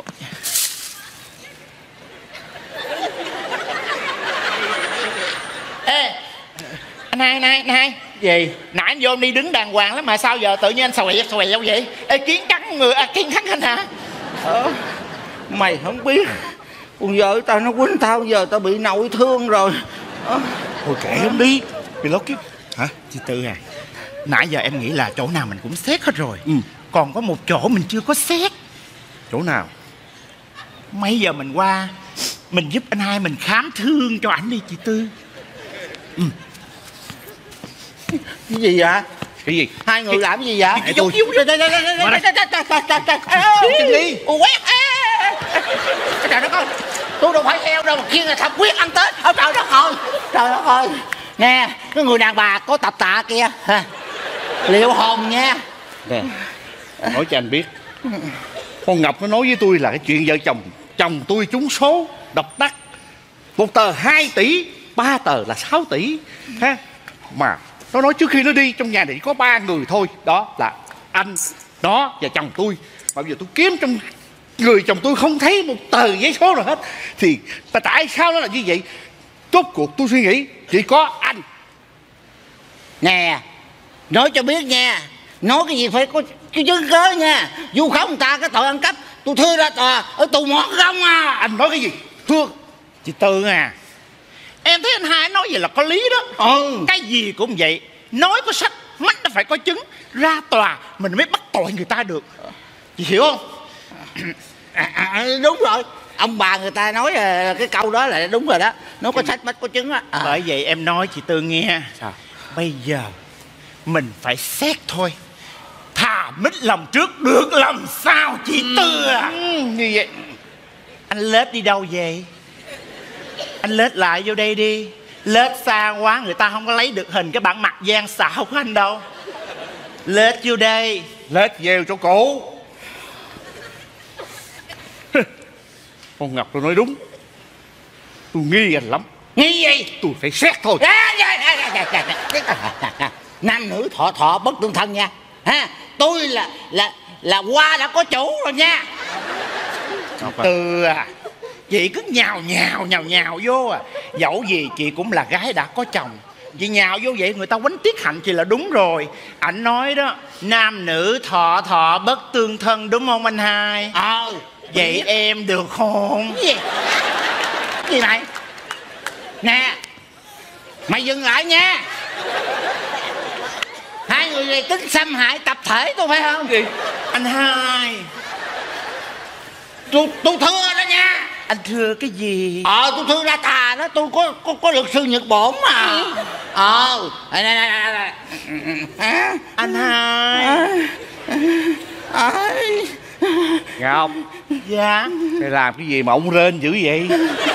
Ê, anh hai, anh hai, anh hai. Gì? Nãy anh vô anh đi đứng đàng hoàng lắm mà sao giờ tự nhiên anh xòe xòe vậy? Ê, kiến cắn người, à, kiến cắn anh hả? Ờ, mày không biết. Con vợ tao nó quýnh tao, giờ tao bị nội thương rồi. Ờ. Thôi kệ không đi. Mày lo kiếp. Hả? Chị Tư à, nãy giờ em nghĩ là chỗ nào mình cũng xét hết rồi. Ừ. Còn có một chỗ mình chưa có xét. Chỗ nào? Mấy giờ mình qua, mình giúp anh hai mình khám thương cho ảnh đi chị Tư. Ừ. Cái gì vậy? Cái gì? Hai người làm cái gì vậy? Cái tôi Chừng đi. Quét. Trời đất ơi, tôi đâu phải heo đâu mà kia là thập quyết ăn Tết. Ôi trời đất ơi, trời đất ơi. Nè, cái người đàn bà có tập tạ kia liệu hồn nha. Nè, nói cho anh biết, Con Ngọc nó nói với tôi là cái chuyện vợ chồng chồng tôi trúng số độc đắc, một tờ hai tỷ, ba tờ là sáu tỷ ha. Mà nó nói trước khi nó đi trong nhà này có ba người thôi, đó là anh, nó và chồng tôi. Mà bây giờ tôi kiếm trong người chồng tôi không thấy một tờ giấy số nào hết, thì tại sao nó là như vậy? Rốt cuộc tôi suy nghĩ chỉ có anh. Nè, nói cho biết nha, nói cái gì phải có cái chứng cớ nha. Vu khống người ta cái tội ăn cắp, tôi thưa ra tòa ở tù một không à. Anh nói cái gì? Thưa Chị Tư à, em thấy anh hai nói vậy là có lý đó. Ừ. Cái gì cũng vậy, nói có sách mắt nó phải có chứng, ra tòa mình mới bắt tội người ta được. Chị hiểu không? À, à, đúng rồi, ông bà người ta nói à, cái câu đó là đúng rồi đó. Nó có sách mắt có chứng á. À. Bởi vậy em nói chị Tư nghe. sao? Bây giờ mình phải xét thôi, thà mít lòng trước được làm sao chị Tư à. Ừ, như vậy. Anh lết đi đâu vậy? Anh lết lại vô đây đi. Lết xa quá người ta không có lấy được hình cái bản mặt gian xảo của anh đâu. Lết vô đây. Lết về chỗ cổ. Con Ngọc tôi nói đúng, tôi nghi anh lắm. Nghi gì? Tôi phải xét thôi. Nam nữ thọ thọ bất tương thân nha. Ha, tôi là là là qua đã có chủ rồi nha. Tư à, chị cứ nhào nhào nhào nhào vô à. Dẫu gì chị cũng là gái đã có chồng, chị nhào vô vậy người ta quánh tiết hạnh chị là đúng rồi. Anh nói đó, nam nữ thọ thọ bất tương thân, đúng không anh hai? Ờ. Vậy em được không? Cái gì? Cái gì mày? Nè, mày dừng lại nha. Hai người này tính xâm hại tập thể tôi phải không? Gì? Anh hai, Tôi tôi thưa đó nha. anh thưa cái gì? Ờ, tôi thưa ra tà đó. Tôi có có, có luật sư Nhật Bổn mà. Ờ. Này, này, này, này. À, Anh hai. à, Ngọc, Dạ. mày làm cái gì mà ông rên dữ vậy?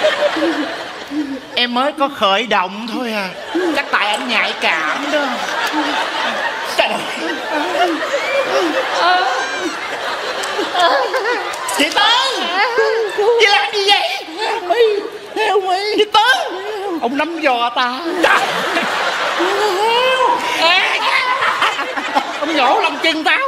Em mới có khởi động thôi à. Chắc tại anh nhạy cảm đó. Trời ơi. Chị Tư, chị làm gì vậy? mi, theo mi. Chị Tư, Ông nắm giò ta. Ông nhổ lòng chân tao.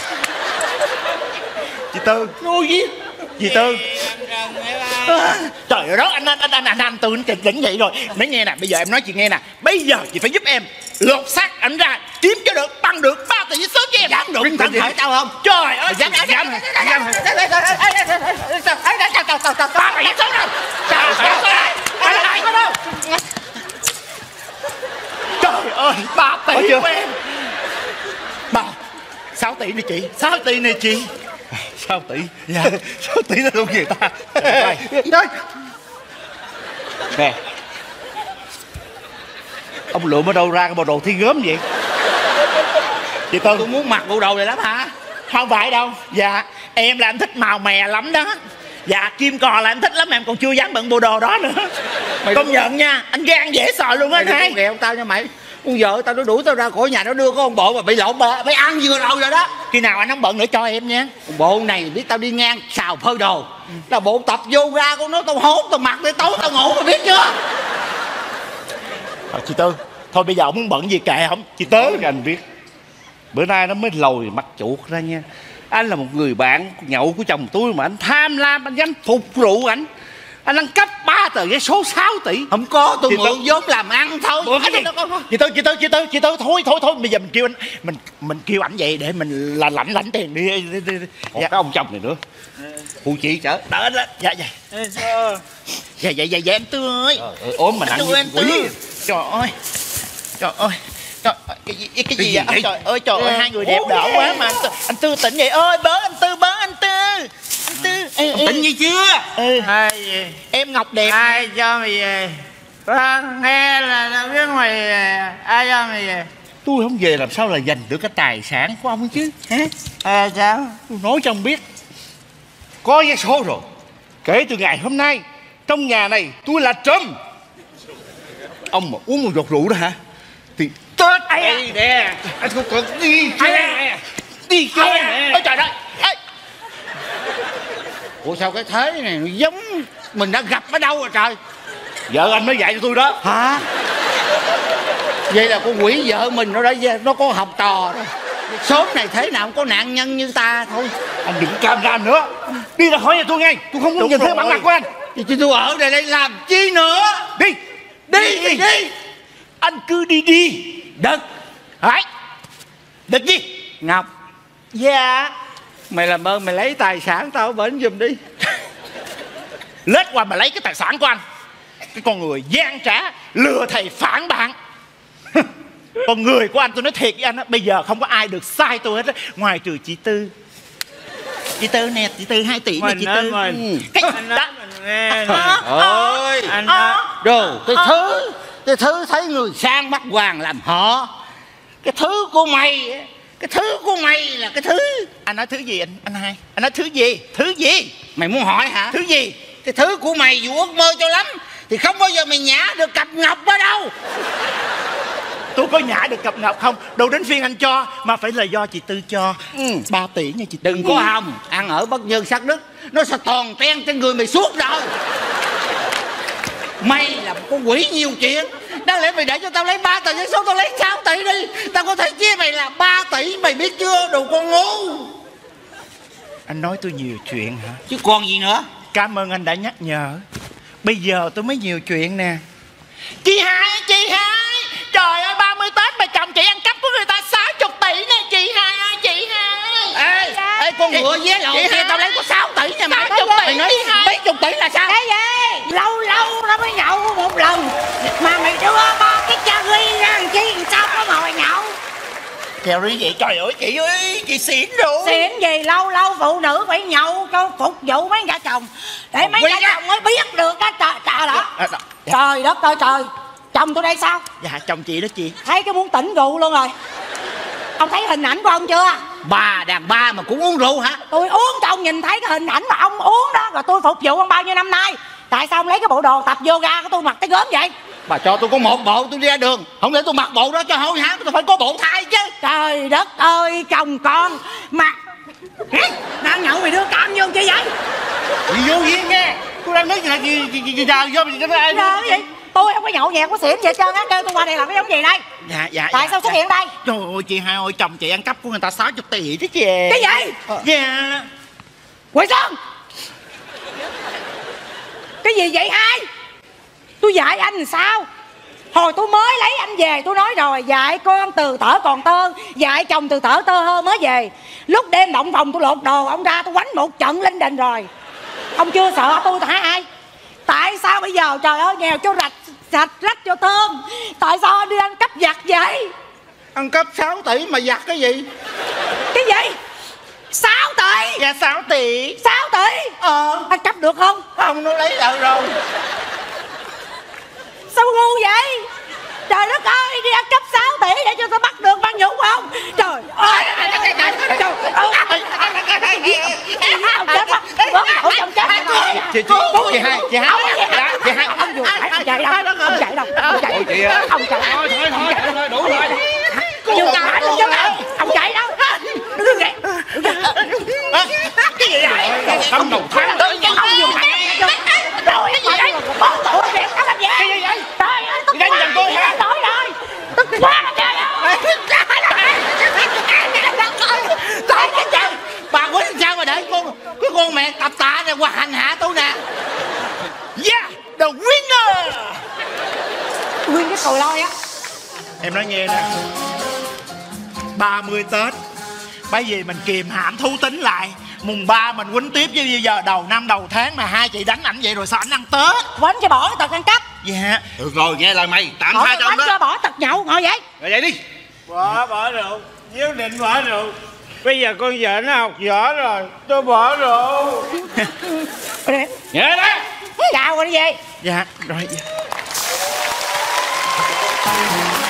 Chị Tư. Ngu gì? Chị Tư. À, trời ơi đó, anh anh anh anh anh, anh Tư anh kịch đỉnh vậy rồi. Nói nghe nè, bây giờ em nói chị nghe nè. Bây giờ chị phải giúp em lột xác ảnh ra, kiếm cho được, bằng được ba tỷ số cho em. Dám đụng thân thể tao không? Trời ơi, Dám dám dám ba tỷ số đâu? Trời ơi, trời ơi, ba tỷ của em. Ba, sáu tỷ nè chị, sáu tỷ nè chị. Sao tỷ? Dạ. Sao tỷ nó đâu về ta? Đây. Nè, ông lượm ở đâu ra cái bộ đồ thi gớm vậy? Chị Tư, Tôi muốn mặc bộ đồ này lắm hả? không phải đâu. Dạ, em là em thích màu mè lắm đó. Dạ, kim cò là em thích lắm, em còn chưa dám bận bộ đồ đó nữa. Mày công nhận nha, anh gan dễ sợ luôn á anh hai. Mày ghẹo tao nha mày. Con vợ tao nó đuổi tao ra khỏi nhà, nó đưa có con bộ mà bị lộn bờ, bị ăn vừa rồi rồi đó. Khi nào anh không bận nữa cho em nha. Con bộ này biết tao đi ngang xào phơi đồ, là bộ tập yoga con nó tao hốt tao mặc để tối tao ngủ, mày biết chưa? Thôi, chị Tư, thôi bây giờ ông muốn bận gì kệ không. Chị Tới Tư. cho anh biết, bữa nay nó mới lồi mặt chuột ra nha. Anh là một người bạn nhậu của chồng tôi mà anh tham lam, anh dám phục rượu ảnh. Anh ăn cắp ba tờ giấy số sáu tỷ. Không có, tôi Chị mượn vốn làm ăn thôi. Mượn cái gì? Chị Tư, chị Tư, chị Tư, chị Tư, thôi thôi thôi, bây giờ mình kêu anh, mình mình kêu ảnh vậy để mình là lãnh lãnh tiền đi, đi, đi, đi. Còn Dạ. cái ông chồng này nữa, phụ chị chở. Đợi anh lên. Dạ dạ. Dạ dạ dạ dạ anh Tư ơi. Trời ơi, ốm mà nặng Tư như anh quỷ. Tư. Trời ơi. Trời ơi. Trời ơi, cái gì cái, Cái gì gì vậy? vậy? Trời ơi trời ơi, hai người đẹp Ôi, đỡ quá mà anh Tư, anh Tư tỉnh vậy ơi, bớ anh Tư, bớ anh Tư. Anh Tư. Ê, ê. Tỉnh gì chưa? Ừ. Ai gì? Em Ngọc đẹp. Ai cho mày về? Tao nghe là tao biết mày về. Ai cho mày về? Tôi không về làm sao là giành được cái tài sản của ông chứ hả? À, sao? Tôi nói cho ông biết, có vé số rồi. Kể từ ngày hôm nay, trong nhà này tôi là trùm. Ông mà uống một giọt rượu đó hả thì Tết đây nè. Anh không cần đi chơi nè. Đi chơi nè. Ôi trời ơi. Ê. Ủa sao cái thế này nó giống mình đã gặp ở đâu rồi trời? Vợ anh mới dạy cho tôi đó. Hả? Vậy là con quỷ vợ mình nó đã nó có học trò rồi. Sớm này thế nào cũng có nạn nhân như ta thôi. Anh đừng cam ra nữa. Đi ra khỏi nhà tôi ngay. Tôi không muốn nhìn thấy bản mặt của anh. Thì chứ tôi ở đây đây làm chi nữa? Đi. Đi đi đi, đi. Anh cứ đi đi. Đừng. Hãy. Đừng gì? Ngọc. Dạ. Mày làm ơn mày lấy tài sản tao ở bển giùm đi. Lết qua mà lấy cái tài sản của anh. Cái con người gian trá, lừa thầy phản bạn. Con người của anh, tôi nói thiệt với anh á, bây giờ không có ai được sai tôi hết á, ngoài trừ chị Tư. Chị Tư nè, chị Tư hai tỷ nè, chị Tư. Ừ. Cái đó. Trời ơi. Anh đồ cái thứ cái thứ thấy người sang bắt hoàng làm họ. Cái thứ của mày, cái thứ của mày là cái thứ. Anh nói thứ gì anh anh hai? Anh nói thứ gì? Thứ gì? Mày muốn hỏi hả? Thứ gì? Cái thứ của mày dù ước mơ cho lắm thì không bao giờ mày nhả được cặp ngọc ở đâu. Tôi có nhả được cặp ngọc không? Đâu đến phiên anh cho, mà phải là do chị Tư cho. Ừ. ba tỷ nha chị Tư. Đừng có hòng ăn ở bất nhân sắc đức, nó sẽ toàn ten trên người mày suốt rồi. Mày là một con quỷ nhiều chuyện. Đáng lẽ mày để cho tao lấy ba tỷ, với số tao lấy sáu tỷ đi. Tao có thể chia mày là ba tỷ, mày biết chưa, đồ con ngu. Anh nói tôi nhiều chuyện hả? Chứ còn gì nữa. Cảm ơn anh đã nhắc nhở. Bây giờ tôi mới nhiều chuyện nè. Chị Hai, chị Hai. Trời ơi, ba mươi Tết mà chồng chị ăn cắp của người ta sáu mươi tỷ nè. Chị Hai ơi, chị Hai. Ê, ê con ngựa vé lộn kia tao lấy có sáu tỷ nha mày. Mày nói mấy chục tỷ là sao? Cái gì? Lâu lâu nó mới nhậu một lần. Mà mày đưa ba cái cherry ra làm chi? Sao có ngồi nhậu? Cherry vậy? Trời ơi chị ơi, chị xỉn rồi. Xỉn gì? Lâu lâu phụ nữ phải nhậu cho phục vụ mấy gã chồng. Để mấy gã chồng mới biết được á. Trời, trời đó. Trời đất ơi trời. Chồng tôi đây sao? Dạ chồng chị đó chị. Thấy cái muốn tỉnh rượu luôn rồi. Ông thấy hình ảnh của ông chưa? Bà đàn bà mà cũng uống rượu hả? Tôi uống cho ông nhìn thấy cái hình ảnh mà ông uống đó. Rồi tôi phục vụ ông bao nhiêu năm nay. Tại sao ông lấy cái bộ đồ tập yoga của tôi mặc tới gớm vậy? Bà cho tôi có một bộ tôi đi ra đường, không lẽ tôi mặc bộ đó cho hôi hám, tôi phải có bộ thay chứ. Trời đất ơi chồng con. Mà đang nhậu mày đưa cam vô chi vậy? Gì vô duyên nghe. Tôi đang nói gì là gì gì gì gì vô gì cho nó ai. Trời gì? Tôi không có nhậu nhẹt có xỉn gì hết trơn á. Kêu tôi qua đây làm cái giống gì đây? Dạ dạ. Tại dạ, sao xuất dạ. hiện đây? Trời ơi chị Hai ơi, chồng chị ăn cắp của người ta sáu mươi tỷ chứ chị. Cái gì? Dạ. Quỷ Sơn. Cái gì vậy Hai? Tôi dạy anh làm sao? Hồi tôi mới lấy anh về tôi nói rồi, dạy con từ tở còn tơ, dạy chồng từ tở tơ hơ mới về. Lúc đêm động phòng tôi lột đồ ông ra tôi quánh một trận linh đình rồi. Ông chưa sợ tôi hả ai? Tại sao bây giờ trời ơi nghèo cho rạch sạch rách cho thơm. Tại sao anh đi ăn cắp giặt vậy? Ăn cắp sáu tỷ mà giặt cái gì? Cái gì? sáu tỷ? Dạ sáu tỷ. sáu tỷ? Ờ. Anh cắp được không? Không, nó lấy lại rồi. Sao ngu vậy? Trời đất ơi, đi ăn cắp sáu tỷ để cho tôi bắt được Văn Dũng không? Trời ơi. Trời ơi. Ông chết quá. Ông chết quá. Chị chị chị Hai, chị Hai. Chị Hai. Ông vừa phải, ông chạy đâu? Ông chạy đâu? Ông chạy. Ông chạy. Thôi thôi thôi thôi đủ rồi. Ông chạy đâu? Ông chạy đâu? Đừng kìa. Cái gì vậy? Tâm đầu tháng. Ông vừa phải. Rồi cái gì vậy? Bốn tuổi kìa, sao làm vậy? Cái gì vậy? Trời ơi, tức quá. Tôi hả? Nói rồi. Tức quá trời ơi. Trời ơi trời. Bà quýnh sao mà để con cái con mẹ tập tạ này qua hành hạ tôi nè. Yeah, the winner. Nguyên cái còi lôi á. Em nói nghe nè, ba mươi Tết bây giờ mình kìm hãm thú tính lại. Mùng ba mình quýnh tiếp, chứ bây giờ đầu năm đầu tháng mà hai chị đánh ảnh vậy rồi sao ảnh ăn Tết? Quánh cho bỏ cái tật ăn cắp. Dạ. Được rồi, nghe lời mày, tạm tha cho ông Quánh cho đó. bỏ tật nhậu, ngồi vậy. Rồi vậy đi. Bỏ, bỏ rượu. Nếu định bỏ rượu. Bây giờ con vợ nó học võ rồi, tôi bỏ rượu. Nghe đó. Chào rồi đi về. Dạ, rồi dạ.